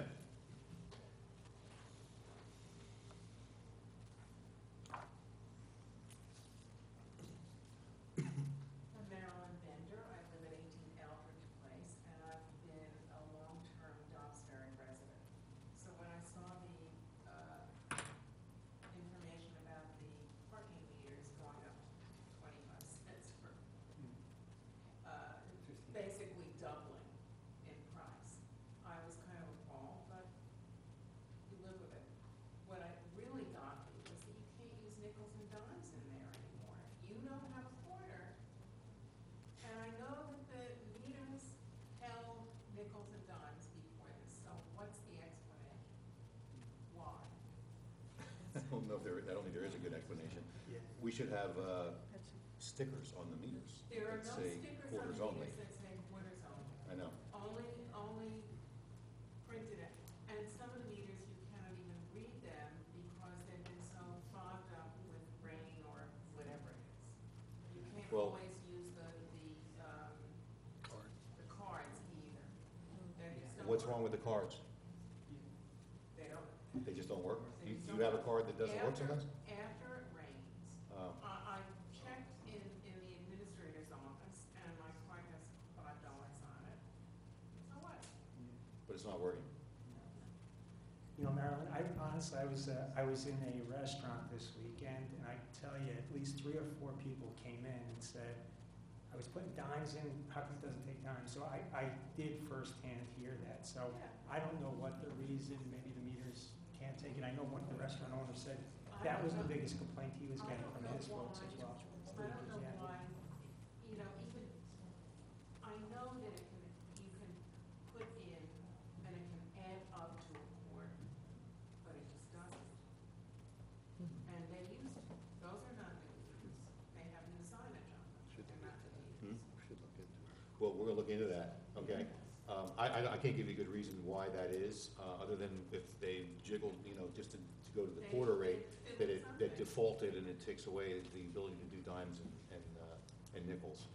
I'm Marilyn Bender. I live at 18 Eldridge Place, and I've been a long-term Dobbsbury resident. So when I saw the information about the parking meters going up 25 cents for basically doubling in price, I was kind of appalled, but you live with it. What I really got me was that you can't use nickels and dimes in there anymore. You don't have a quarter. And I know that the meters held nickels and dimes before this, so what's the explanation? Why? I don't know if I don't think there is a good explanation. Yeah. We should have stickers on the meters. There are that no say stickers on quarters the only. meters that say quarters only. I know. Only printed it. And some of the meters, you cannot even read them because they've been so fogged up with rain or whatever it is. You can't Well- always use the cards either. They just don't What's work. wrong with the cards? They don't. They just don't work? They You just you don't have a card that doesn't work After- sometimes? After it rains, Oh. I checked in the administrator's office, and my card has $5 on it. So what? But it's not working. You know, Marilyn, I honestly, I was in a restaurant this weekend, and I tell you, at least 3 or 4 people came in and said, I was putting dimes in, how come it doesn't take dimes? So I did firsthand hear that. So I don't know what the reason, maybe the meters can't take it. I know what the restaurant owner said, that was the biggest complaint he was getting from his folks as well. I don't know why, you know, even, I know that you can put in and it can add up to a quart, but it just doesn't. And they used, those are not the meters, they have new signage on them, they're not the meters. Well, we're gonna look into that, okay? I can't give you a good reason why that is, other than if they jiggled, just to go to the quarter rate, that defaulted and it takes away the ability to do dimes and nickels.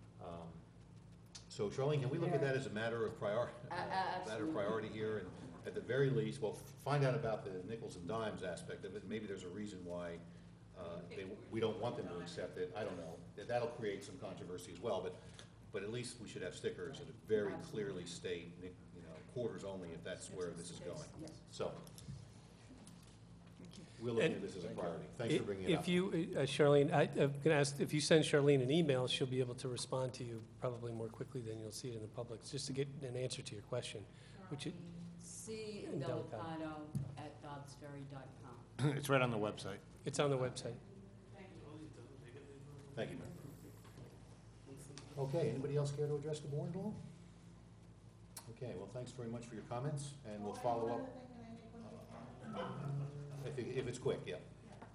So Charlene, can we look at that as a matter of priority? Matter of priority here, and at the very least, well, find out about the nickels and dimes aspect of it. Maybe there's a reason why we don't want them to accept it. I don't know. That'll create some controversy as well, but at least we should have stickers that very clearly state, quarters only if that's where this is going. So, we'll look into this as a priority. Thanks for bringing it up. If you, Charlene, I'm going to ask, if you send Charlene an email, she'll be able to respond to you probably more quickly than you'll see it in the public, just to get an answer to your question, which it, C. In Delcado. Delcado at dobbsbury.com. It's right on the website. it's on the website. Thank you, Mayor. Okay, anybody else care to address the board at all? Okay, well, thanks very much for your comments, and we'll follow up. If it's quick, yeah.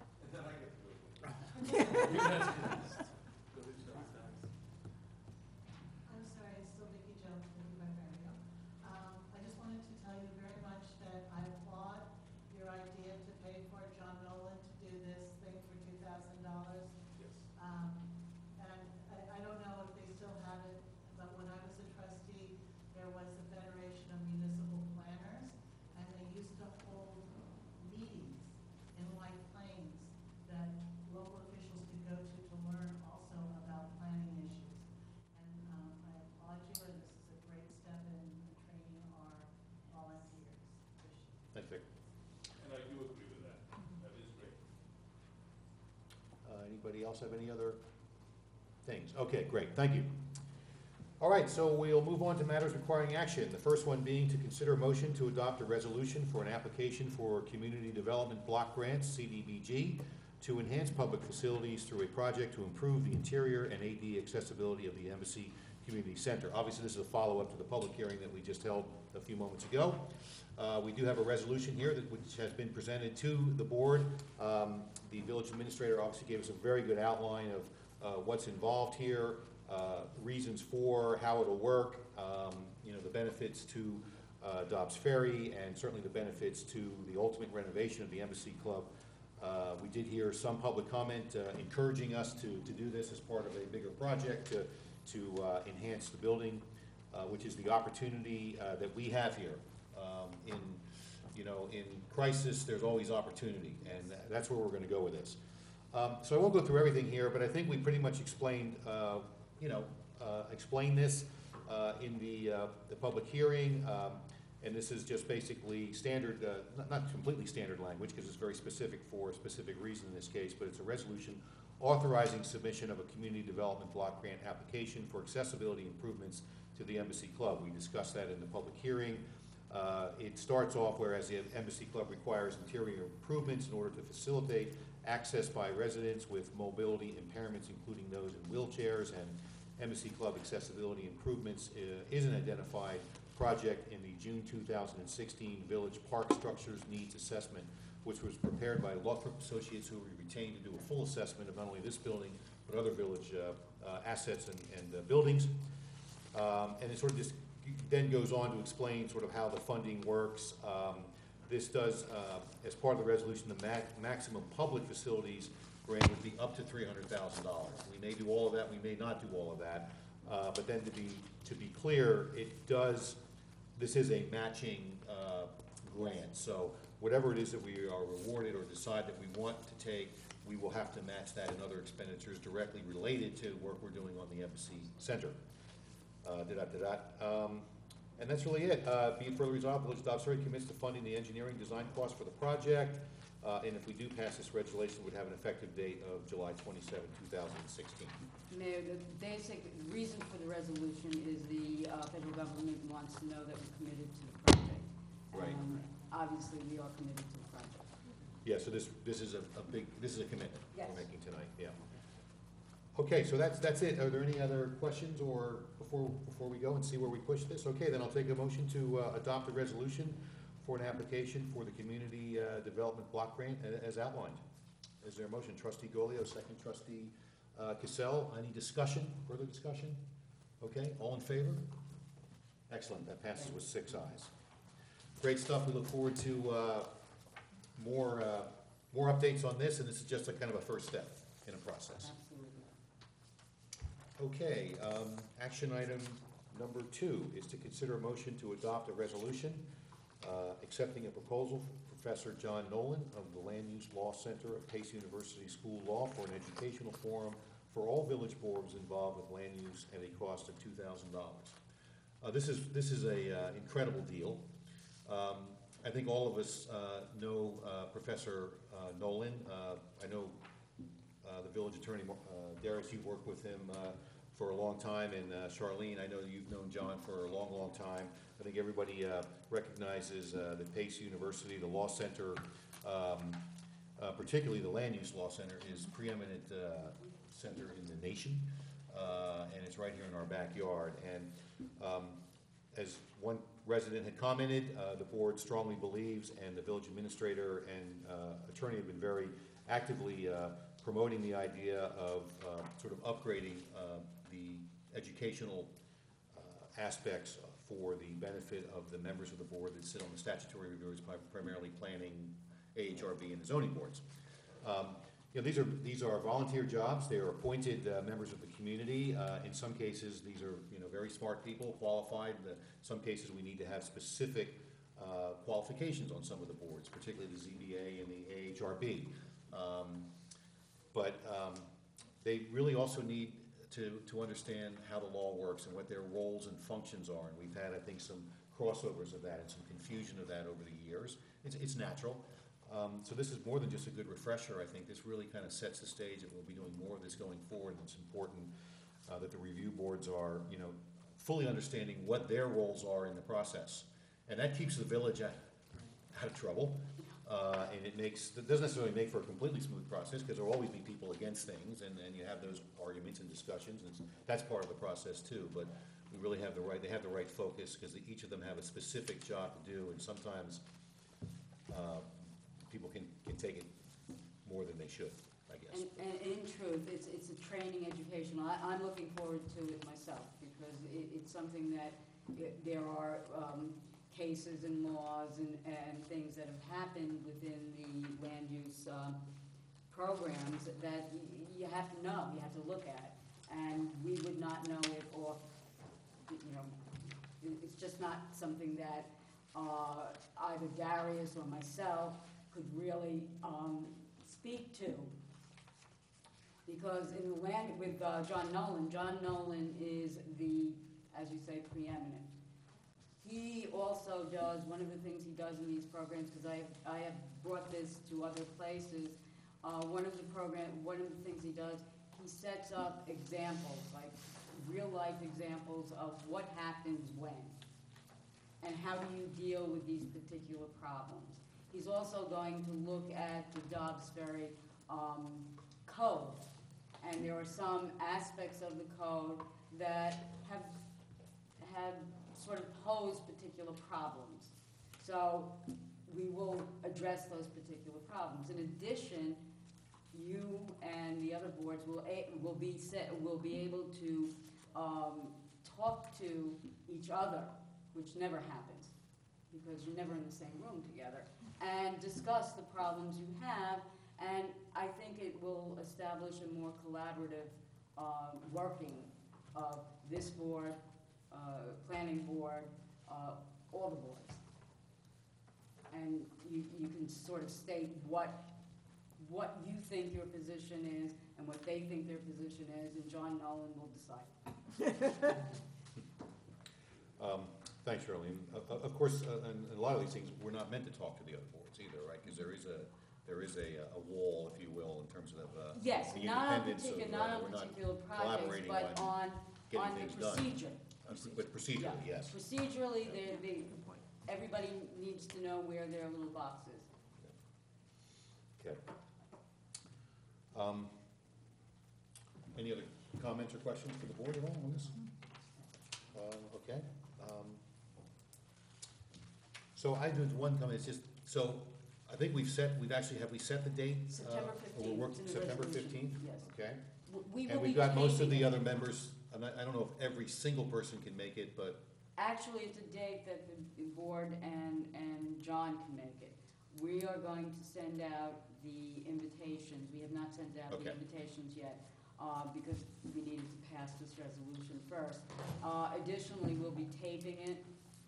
I'm sorry, it's still Vicki Jones, 55 Mario. I just wanted to tell you very much that I applaud your idea to pay for John Nolan to do this thing for $2,000. Yes. And I don't know if they still have it, but when I was a trustee, there was a Federation of Municipal Planners, and they used to hold meetings in White Plains that local officials could go to learn Anybody else have any other things? Okay, great, thank you. All right, so we'll move on to matters requiring action. The first one being to consider a motion to adopt a resolution for an application for Community Development Block Grants, CDBG, to enhance public facilities through a project to improve the interior and AD accessibility of the Embassy Community Center. Obviously, this is a follow-up to the public hearing that we just held a few moments ago. We do have a resolution here which has been presented to the board. The village administrator obviously gave us a very good outline of what's involved here, reasons for, how it'll work, the benefits to Dobbs Ferry, and certainly the benefits to the ultimate renovation of the Embassy Club. We did hear some public comment encouraging us to do this as part of a bigger project to enhance the building, which is the opportunity that we have here. In crisis, there's always opportunity, and that's where we're going to go with this. So I won't go through everything here, but I think we pretty much explained this in the public hearing. And this is just basically standard, not completely standard language, because it's very specific for a specific reason in this case, but it's a resolution authorizing submission of a community development block grant application for accessibility improvements to the Embassy Club. We discussed that in the public hearing. It starts off whereas the Embassy Club requires interior improvements in order to facilitate access by residents with mobility impairments, including those in wheelchairs, and Embassy Club accessibility improvements is an identified project in the June 2016 Village Park Structures Needs Assessment, which was prepared by Lothrop Associates, who were retained to do a full assessment of not only this building, but other village assets and buildings. And it sort of just then goes on to explain sort of how the funding works. This does, as part of the resolution, the maximum public facilities grant would be up to $300,000. We may do all of that, we may not do all of that. But then to be clear, this is a matching grant. So whatever it is that we are rewarded or decide that we want to take, we will have to match that in other expenditures directly related to work we're doing on the Embassy Center. And that's really it. Be it further resolved, Village of Dobbs Ferry commits to funding the engineering design costs for the project. And if we do pass this legislation, it would have an effective date of July 27, 2016. Mayor, the basic reason for the resolution is the federal government wants to know that we're committed to the project. Right. Obviously, we are committed to the project. Yeah, so this is a commitment Yes. we're making tonight, yeah. Okay, so that's it. Are there any other questions or before we go and see where we push this? Okay, then I'll take a motion to adopt a resolution for an application for the Community Development Block Grant as outlined. Is there a motion? Trustee Golio, second Trustee Cassell. Any discussion, further discussion? Okay, all in favor? Excellent, that passes with 6 ayes. Great stuff. We look forward to more updates on this, and this is just a kind of a first step in a process. Absolutely. Okay, action item number 2 is to consider a motion to adopt a resolution accepting a proposal from Professor John Nolan of the Land Use Law Center of Pace University School of Law for an educational forum for all village boards involved with land use at a cost of $2,000. This is a incredible deal. I think all of us know Professor Nolan. I know the village attorney, Darius, you've worked with him for a long time, and Charlene, I know you've known John for a long, long time. I think everybody recognizes that Pace University, the law center, particularly the Land Use Law Center, is preeminent center in the nation, and it's right here in our backyard. And as one resident had commented, the board strongly believes, and the village administrator and attorney have been very actively promoting the idea of sort of upgrading the educational aspects for the benefit of the members of the board that sit on the statutory reviewers, primarily planning, AHRB, and the zoning boards. These are volunteer jobs. They are appointed members of the community. In some cases, these are very smart people, qualified. In some cases, we need to have specific qualifications on some of the boards, particularly the ZBA and the AHRB. But they really also need to understand how the law works and what their roles and functions are. And we've had, I think, some crossovers of that and some confusion of that over the years. It's natural. So this is more than just a good refresher. I think this really kind of sets the stage that we'll be doing more of this going forward. And it's important that the review boards are, fully understanding what their roles are in the process. And that keeps the village out of trouble. And it doesn't necessarily make for a completely smooth process, because there will always be people against things, and you have those arguments and discussions, and that's part of the process too. But we really have they have the right focus, because each of them have a specific job to do, and sometimes people can take it more than they should, I guess. And in truth, it's a training education. I'm looking forward to it myself, because it's something that there are cases and laws and things that have happened within the land use programs that you have to know, you have to look at. And we would not know it off, it's just not something that either Darius or myself could really speak to. Because in the land with John Nolan is the, as you say, preeminent. He also does, one of the things he does in these programs, because I have brought this to other places, one of the things he does, he sets up examples, like real-life examples of what happens when, and how do you deal with these particular problems. He's also going to look at the Dobbs-Ferry code, and there are some aspects of the code that have sort of pose particular problems. So we will address those particular problems. In addition, you and the other boards will be able to talk to each other, which never happens because you're never in the same room together, and discuss the problems you have. And I think it will establish a more collaborative working of this board, planning board, all the boards. And you can sort of state what you think your position is and what they think their position is, and John Nolan will decide. Thanks, Shirley. Of course, and a lot of these things, we're not meant to talk to the other boards either, right? Because there is a wall, if you will, in terms of yes, the not on independence of, particular, not on we're not particular projects, collaborating but on getting the things done. procedure. But procedurally, Yeah. yes. Procedurally, everybody needs to know where their little box is. Okay. Any other comments or questions for the board at all on this? Okay. So I do one comment, it's just, so I think we set the date? September We're 15th. working it's in the September resolution. 15th? Yes. Okay. We And will be we've got most of taping the it. other members, and I don't know if every single person can make it, but, Actually, it's a date that the board and John can make it. We are going to send out the invitations. We have not sent out the Okay. invitations yet, because we needed to pass this resolution first. Additionally, we'll be taping it.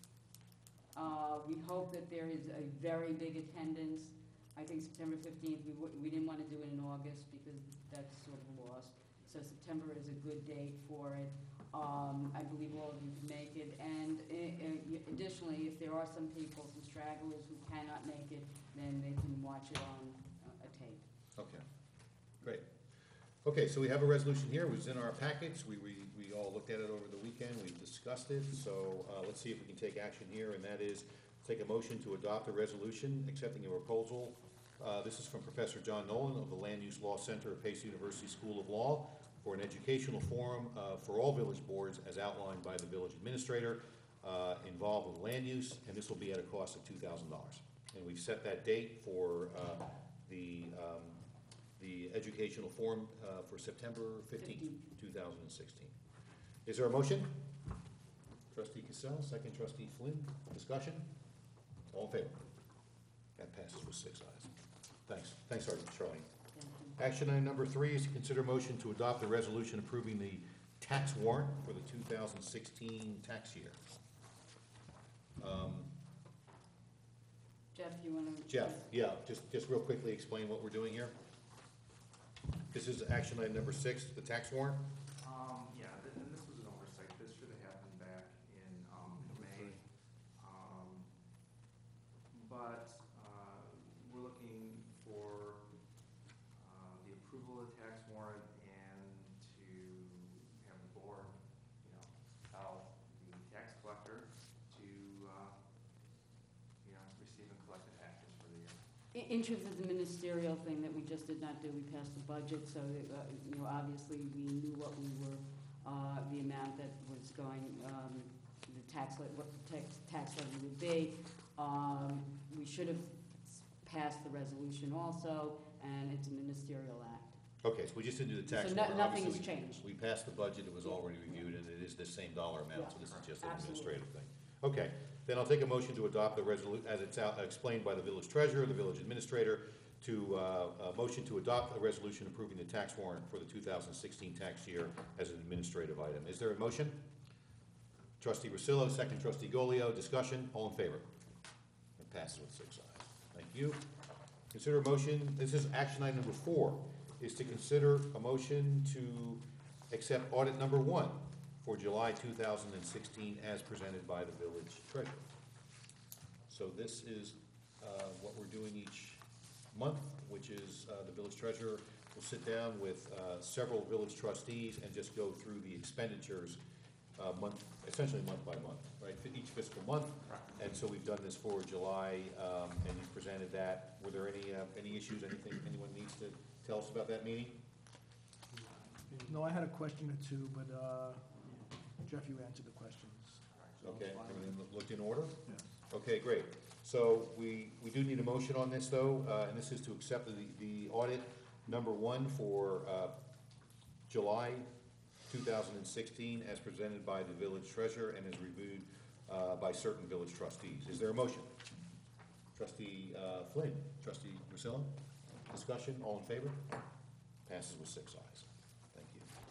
We hope that there is a very big attendance. I think September 15th, we didn't want to do it in August because that's sort of lost. So September is a good date for it. I believe all of you can make it. And additionally, if there are some people, some stragglers who cannot make it, then they can watch it on a tape. okay, great. Okay, so we have a resolution here, it was in our packets, we all looked at it over the weekend, we discussed it, so let's see if we can take action here, and that is, take a motion to adopt a resolution accepting a proposal. This is from Professor John Nolan of the Land Use Law Center of Pace University School of Law for an educational forum for all village boards as outlined by the village administrator involved with land use, and this will be at a cost of $2,000. And we've set that date for the educational forum for September 15th, 2016. Is there a motion? Trustee Cassell, second trustee Flynn. Discussion? All in favor? That passes with 6 ayes. Thanks. Thanks, Sergeant Charlene. Thank you. Action item number 3 is to consider motion to adopt a resolution approving the tax warrant for the 2016 tax year. Jeff, you want to? Jeff, yeah, just real quickly explain what we're doing here. This is action item number 6, the tax warrant. Yeah, and this was an oversight. This should have happened back in May. But we're looking receive and collect the taxes for the year. In terms of the ministerial thing that we just did not do, we passed the budget, so, obviously, we knew what we were, the amount that was going, the tax, what the tax levy would be. We should have passed the resolution also, and it's a ministerial act. Okay, so we just didn't do the tax. So warrant. nothing has Obviously, changed. We passed the budget, it was already reviewed, and it is the same dollar amount, so Yeah, this is just an absolutely. administrative thing. Okay, then I'll take a motion to adopt the resolution, as it's explained by the village treasurer, the village administrator, to, a motion to adopt a resolution approving the tax warrant for the 2016 tax year as an administrative item. Is there a motion? Trustee Rosillo, second trustee Golio, discussion, all in favor? It passes with 6 ayes. Thank you. Consider a motion, this is action item number 4, is to consider a motion to accept audit number 1 for July 2016 as presented by the village treasurer. So this is what we're doing each month, which is the village treasurer will sit down with several village trustees and just go through the expenditures essentially month by month, right, for each fiscal month. And so we've done this for July, and you presented that. Were there any issues, anything anyone needs to tell us about that meeting? No, I had a question or two, but Jeff, you answered the questions. Okay, everything looked in order? Yeah. Okay, great. So we do need a motion on this, though, and this is to accept the audit number 1 for July 2016 as presented by the village treasurer and is reviewed by certain village trustees. Is there a motion? Trustee Flynn, trustee Rosillo, discussion, all in favor? Passes with 6 ayes. Thank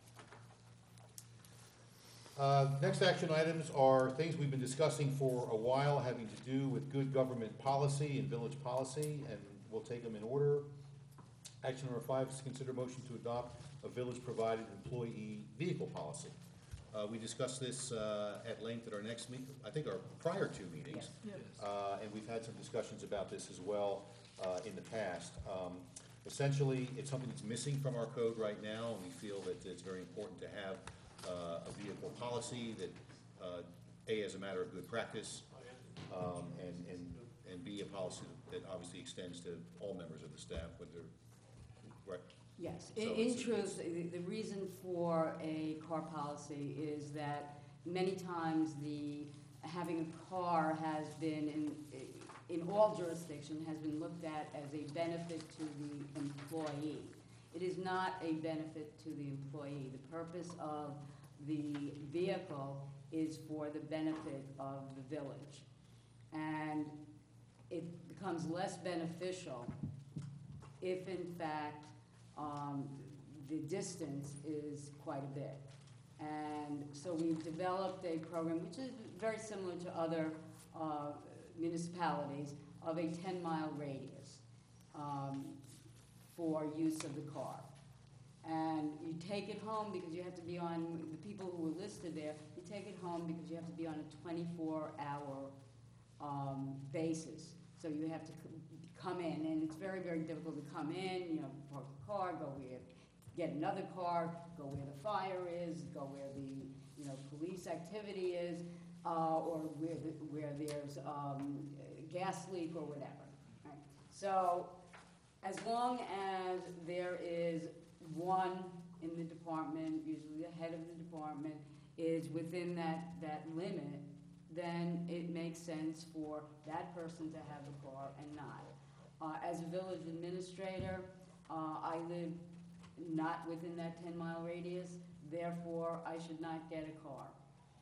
you. Next action items are things we've been discussing for a while having to do with good government policy and village policy, and we'll take them in order. Action number 5 is to consider motion to adopt a village-provided employee vehicle policy. We discussed this at length at our next meeting, I think our prior 2 meetings. Yes. And we've had some discussions about this as well in the past. Essentially, it's something that's missing from our code right now, and we feel that it's very important to have a vehicle policy that, A, as a matter of good practice, and B, a policy that obviously extends to all members of the staff, whether, right? Yes, So in it's- truth, the reason for a car policy is that many times having a car has been, in all jurisdictions, has been looked at as a benefit to the employee. It is not a benefit to the employee. The purpose of the vehicle is for the benefit of the village. And it becomes less beneficial if, in fact, the distance is quite a bit. And so we've developed a program, which is very similar to other municipalities, of a 10-mile radius for use of the car. And you take it home because you have to be on, the people who were listed there, you take it home because you have to be on a 24-hour basis. So you have to come in, and it's very, very difficult to come in, park the car, go where, get another car, go where the fire is, go where the, police activity is, or where there's gas leak or whatever. Right? So as long as there is one in the department, usually the head of the department, is within that limit, then it makes sense for that person to have the car and not. As a village administrator, I live not within that 10-mile radius, therefore I should not get a car.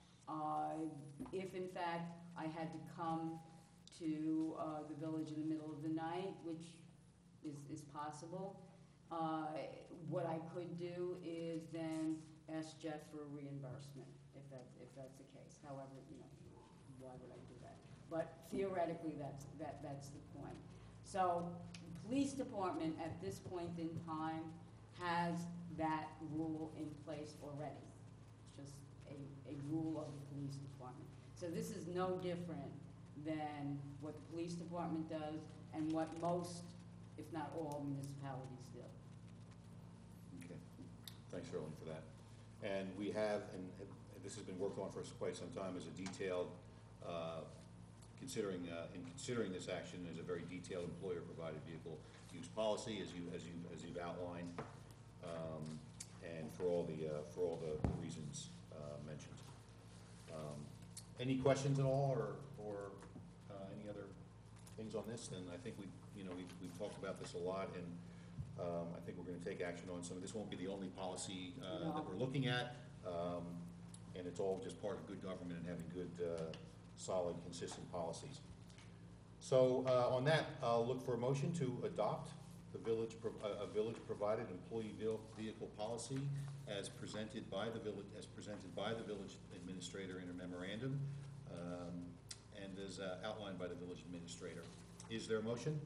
If in fact I had to come to the village in the middle of the night, which is possible, what I could do is then ask Jeff for a reimbursement, if that's the case. However, why would I do that? But theoretically, that's the point. So, the police department at this point in time has that rule in place already. It's just a rule of the police department. So this is no different than what the police department does and what most, if not all, municipalities do. Okay, thanks, Erling, for that. And we have, and this has been worked on for quite some time, is a detailed in considering this action, there's a very detailed employer-provided vehicle use policy, as you've outlined, and for all the reasons mentioned. Any questions at all, or any other things on this? Then I think we've talked about this a lot, and I think we're going to take action on some of this. Won't be the only policy that we're looking at, and it's all just part of good government and having good, solid, consistent policies. So on that, I'll look for a motion to adopt the village-provided employee vehicle policy as presented by the village administrator in a memorandum, and as outlined by the village administrator. Is there a motion?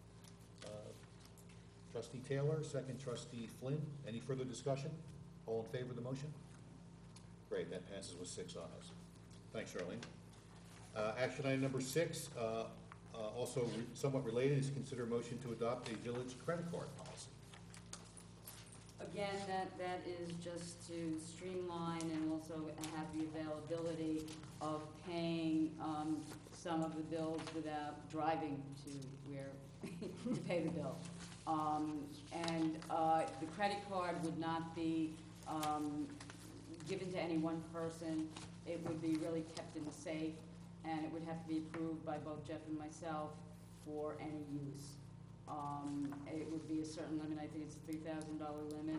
Trustee Taylor, second trustee Flynn. Any further discussion? All in favor of the motion? Great, that passes with 6 ayes. Thanks, Charlene. Action item number 6, also somewhat related, is consider a motion to adopt a village credit card policy. Again, that is just to streamline and also have the availability of paying some of the bills without driving to where to pay the bill. And the credit card would not be given to any one person. It would be really kept in the safe, and it would have to be approved by both Jeff and myself for any use. It would be a certain limit. I think it's a $3,000 limit.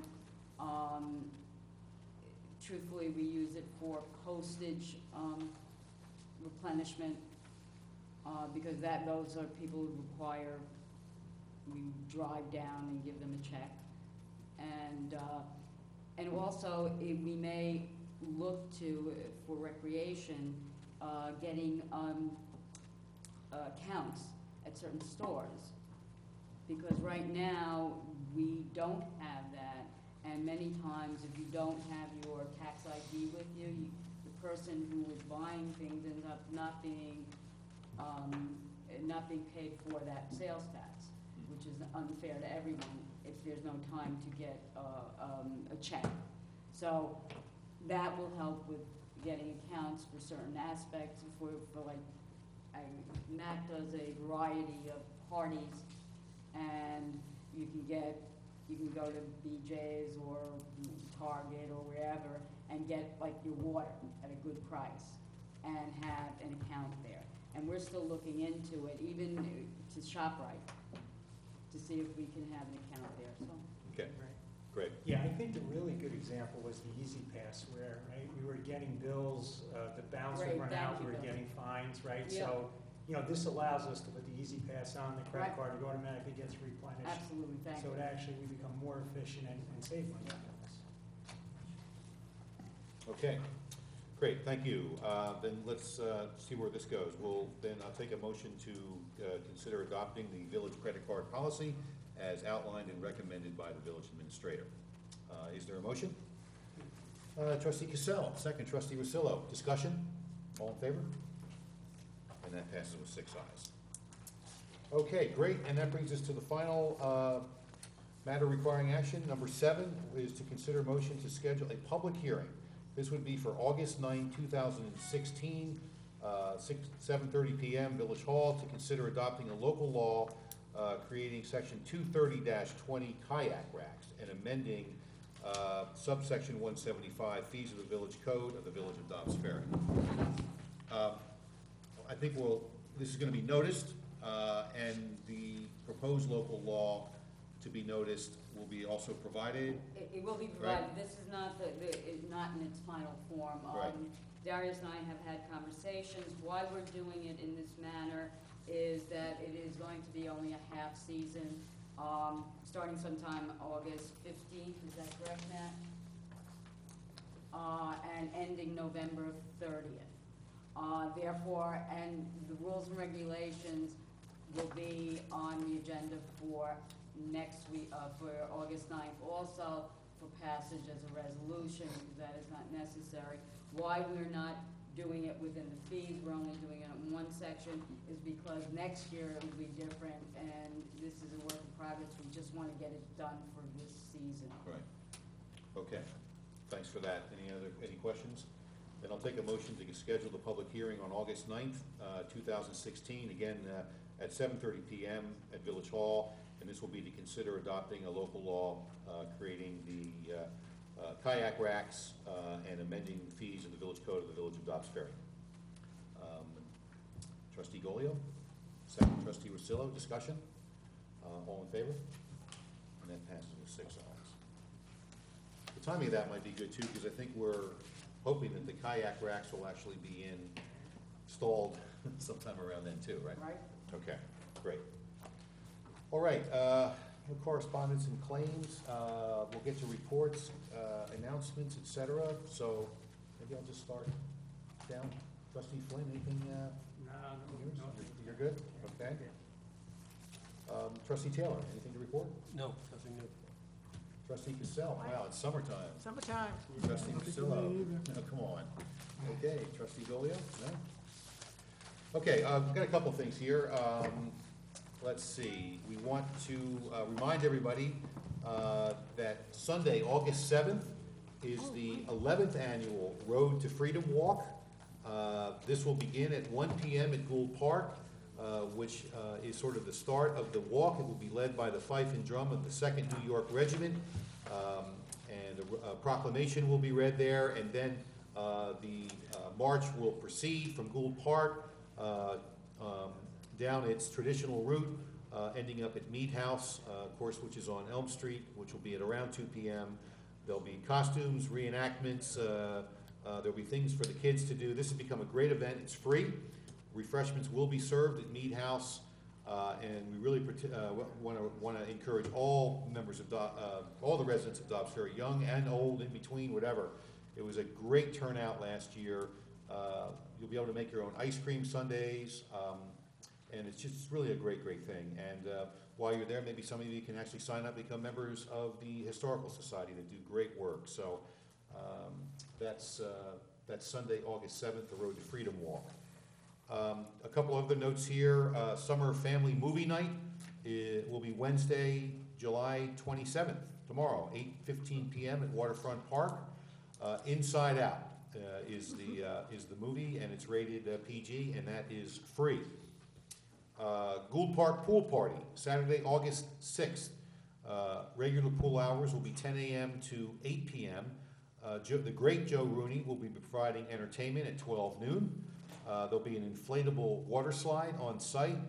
Truthfully, we use it for postage replenishment because those are people who require we drive down and give them a check. And also, we may look to, for recreation, getting accounts at certain stores. Because right now, we don't have that, and many times, if you don't have your tax ID with you, the person who is buying things ends up not being paid for that sales tax, which is unfair to everyone if there's no time to get a check. So that will help with getting accounts for certain aspects. For like, Matt does a variety of parties, and you can go to BJ's or Target or wherever and get like your water at a good price and have an account there. And we're still looking into it, even to ShopRite, to see if we can have an account there, so. Okay, Right. great. Yeah, I think the really good example was the Easy Pass, where, right, we were getting bills, the balance would Great, run thank out, we you, were Bill. getting fines, right? Yeah. So, this allows us to put the Easy Pass on the credit Right. card, it automatically gets replenished. Absolutely, thank So you. it actually, we become more efficient and save money on this. Okay, great, thank you. Then let's see where this goes. I'll take a motion to consider adopting the village credit card policy as outlined and recommended by the village administrator. Is there a motion? Trustee Cassell, second trustee Rosillo. Discussion? All in favor? And that passes with 6 ayes. Okay, great, and that brings us to the final matter requiring action. Number 7 is to consider motion to schedule a public hearing. This would be for August 9, 2016, 7:30 p.m., Village Hall, to consider adopting a local law creating section 230-20 kayak racks and amending subsection 175 fees of the village code of the Village of Dobbs Ferry. I think this is going to be noticed, and the proposed local law to be noticed will be also provided. It will be provided. This is not not in its final form. Right. Darius and I have had conversations. Why we're doing it in this manner is that it is going to be only a half season, starting sometime August 15th. Is that correct, Matt? And ending November 30th. Therefore, and the rules and regulations will be on the agenda for next week, for August 9th, also for passage as a resolution, because that is not necessary. Why we're not doing it within the fees, we're only doing it in one section, is because next year it will be different, and this is a work in progress. We just want to get it done for this season. Right. Okay. Thanks for that. Any questions? Then I'll take a motion to schedule the public hearing on August 9th, 2016, again at 7:30 PM at Village Hall. And this will be to consider adopting a local law creating the kayak racks and amending the fees of the village code of the Village of Dobbs Ferry. Trustee Golio, second trustee Rosillo, discussion? All in favor? And that passes with 6 ayes. The timing of that might be good too, because I think we're hoping that the kayak racks will actually be installed sometime around then too, right? Right. Okay, great. All right, no correspondence and claims. We'll get to reports, announcements, et cetera. So maybe I'll just start down. Trustee Flynn, anything? Yours? You're good? Okay. Trustee Taylor, anything to report? No, nothing new. Trustee Cassell, wow, it's summertime. Summertime. Trustee Priscilla, no, come on. Okay, trustee Golio, no? Okay, we've got a couple things here. Let's see, we want to remind everybody that Sunday, August 7th, is the 11th annual Road to Freedom Walk. This will begin at 1 PM at Gould Park, which is sort of the start of the walk. It will be led by the fife and drum of the 2nd New York Regiment, and a proclamation will be read there, and then the march will proceed from Gould Park down its traditional route, ending up at Mead House, of course, which is on Elm Street, which will be at around 2 PM. There'll be costumes, reenactments, there'll be things for the kids to do. This has become a great event. It's free. Refreshments will be served at Mead House, and we really want to encourage all members of all the residents of Dobbs Ferry, young and old, in between, whatever. It was a great turnout last year. You'll be able to make your own ice cream sundaes, and it's just really a great, great thing. And while you're there, maybe some of you can actually sign up, become members of the Historical Society that do great work. So that's Sunday, August 7th, the Road to Freedom Walk. A couple other notes here. Summer Family Movie Night will be Wednesday, July 27th, tomorrow, 8:15 PM at Waterfront Park. Inside Out is the movie, and it's rated PG, and that is free. Gould Park Pool Party, Saturday, August 6th. Regular pool hours will be 10 AM to 8 PM. The great Joe Rooney will be providing entertainment at 12 noon. There'll be an inflatable water slide on site.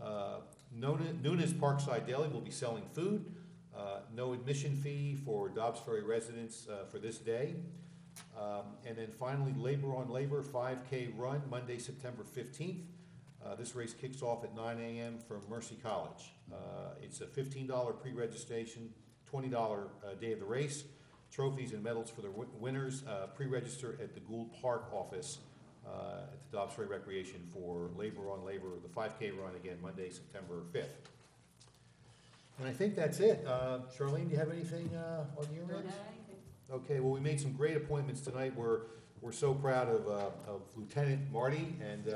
Nuna's Parkside Deli will be selling food. No admission fee for Dobbs Ferry residents for this day. And then finally, Labor on Labor 5K Run, Monday, September 15th. This race kicks off at 9 AM from Mercy College. It's a $15 pre-registration, $20 day of the race. Trophies and medals for the winners. Pre-register at the Gould Park office at the Dobbs Ferry Recreation for Labor on Labor, the 5K run, again, Monday, September 5th. And I think that's it. Charlene, do you have anything on your end? Okay, well, we made some great appointments tonight. We're so proud of Lieutenant Marty and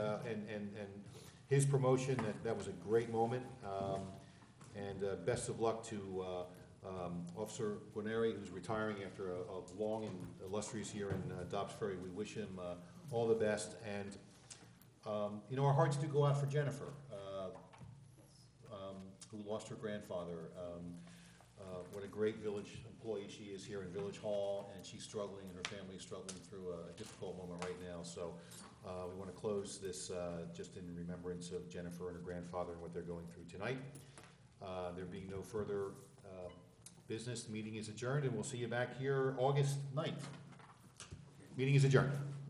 his promotion. That was a great moment. And best of luck to Officer Guarneri, who's retiring after a long and illustrious year in Dobbs Ferry. We wish him all the best. And, our hearts do go out for Jennifer, who lost her grandfather. What a great village employee she is here in Village Hall, and she's struggling, and her family is struggling through a difficult moment right now. So we want to close this just in remembrance of Jennifer and her grandfather and what they're going through tonight. There being no further business, the meeting is adjourned, and we'll see you back here August 9th. Meeting is adjourned.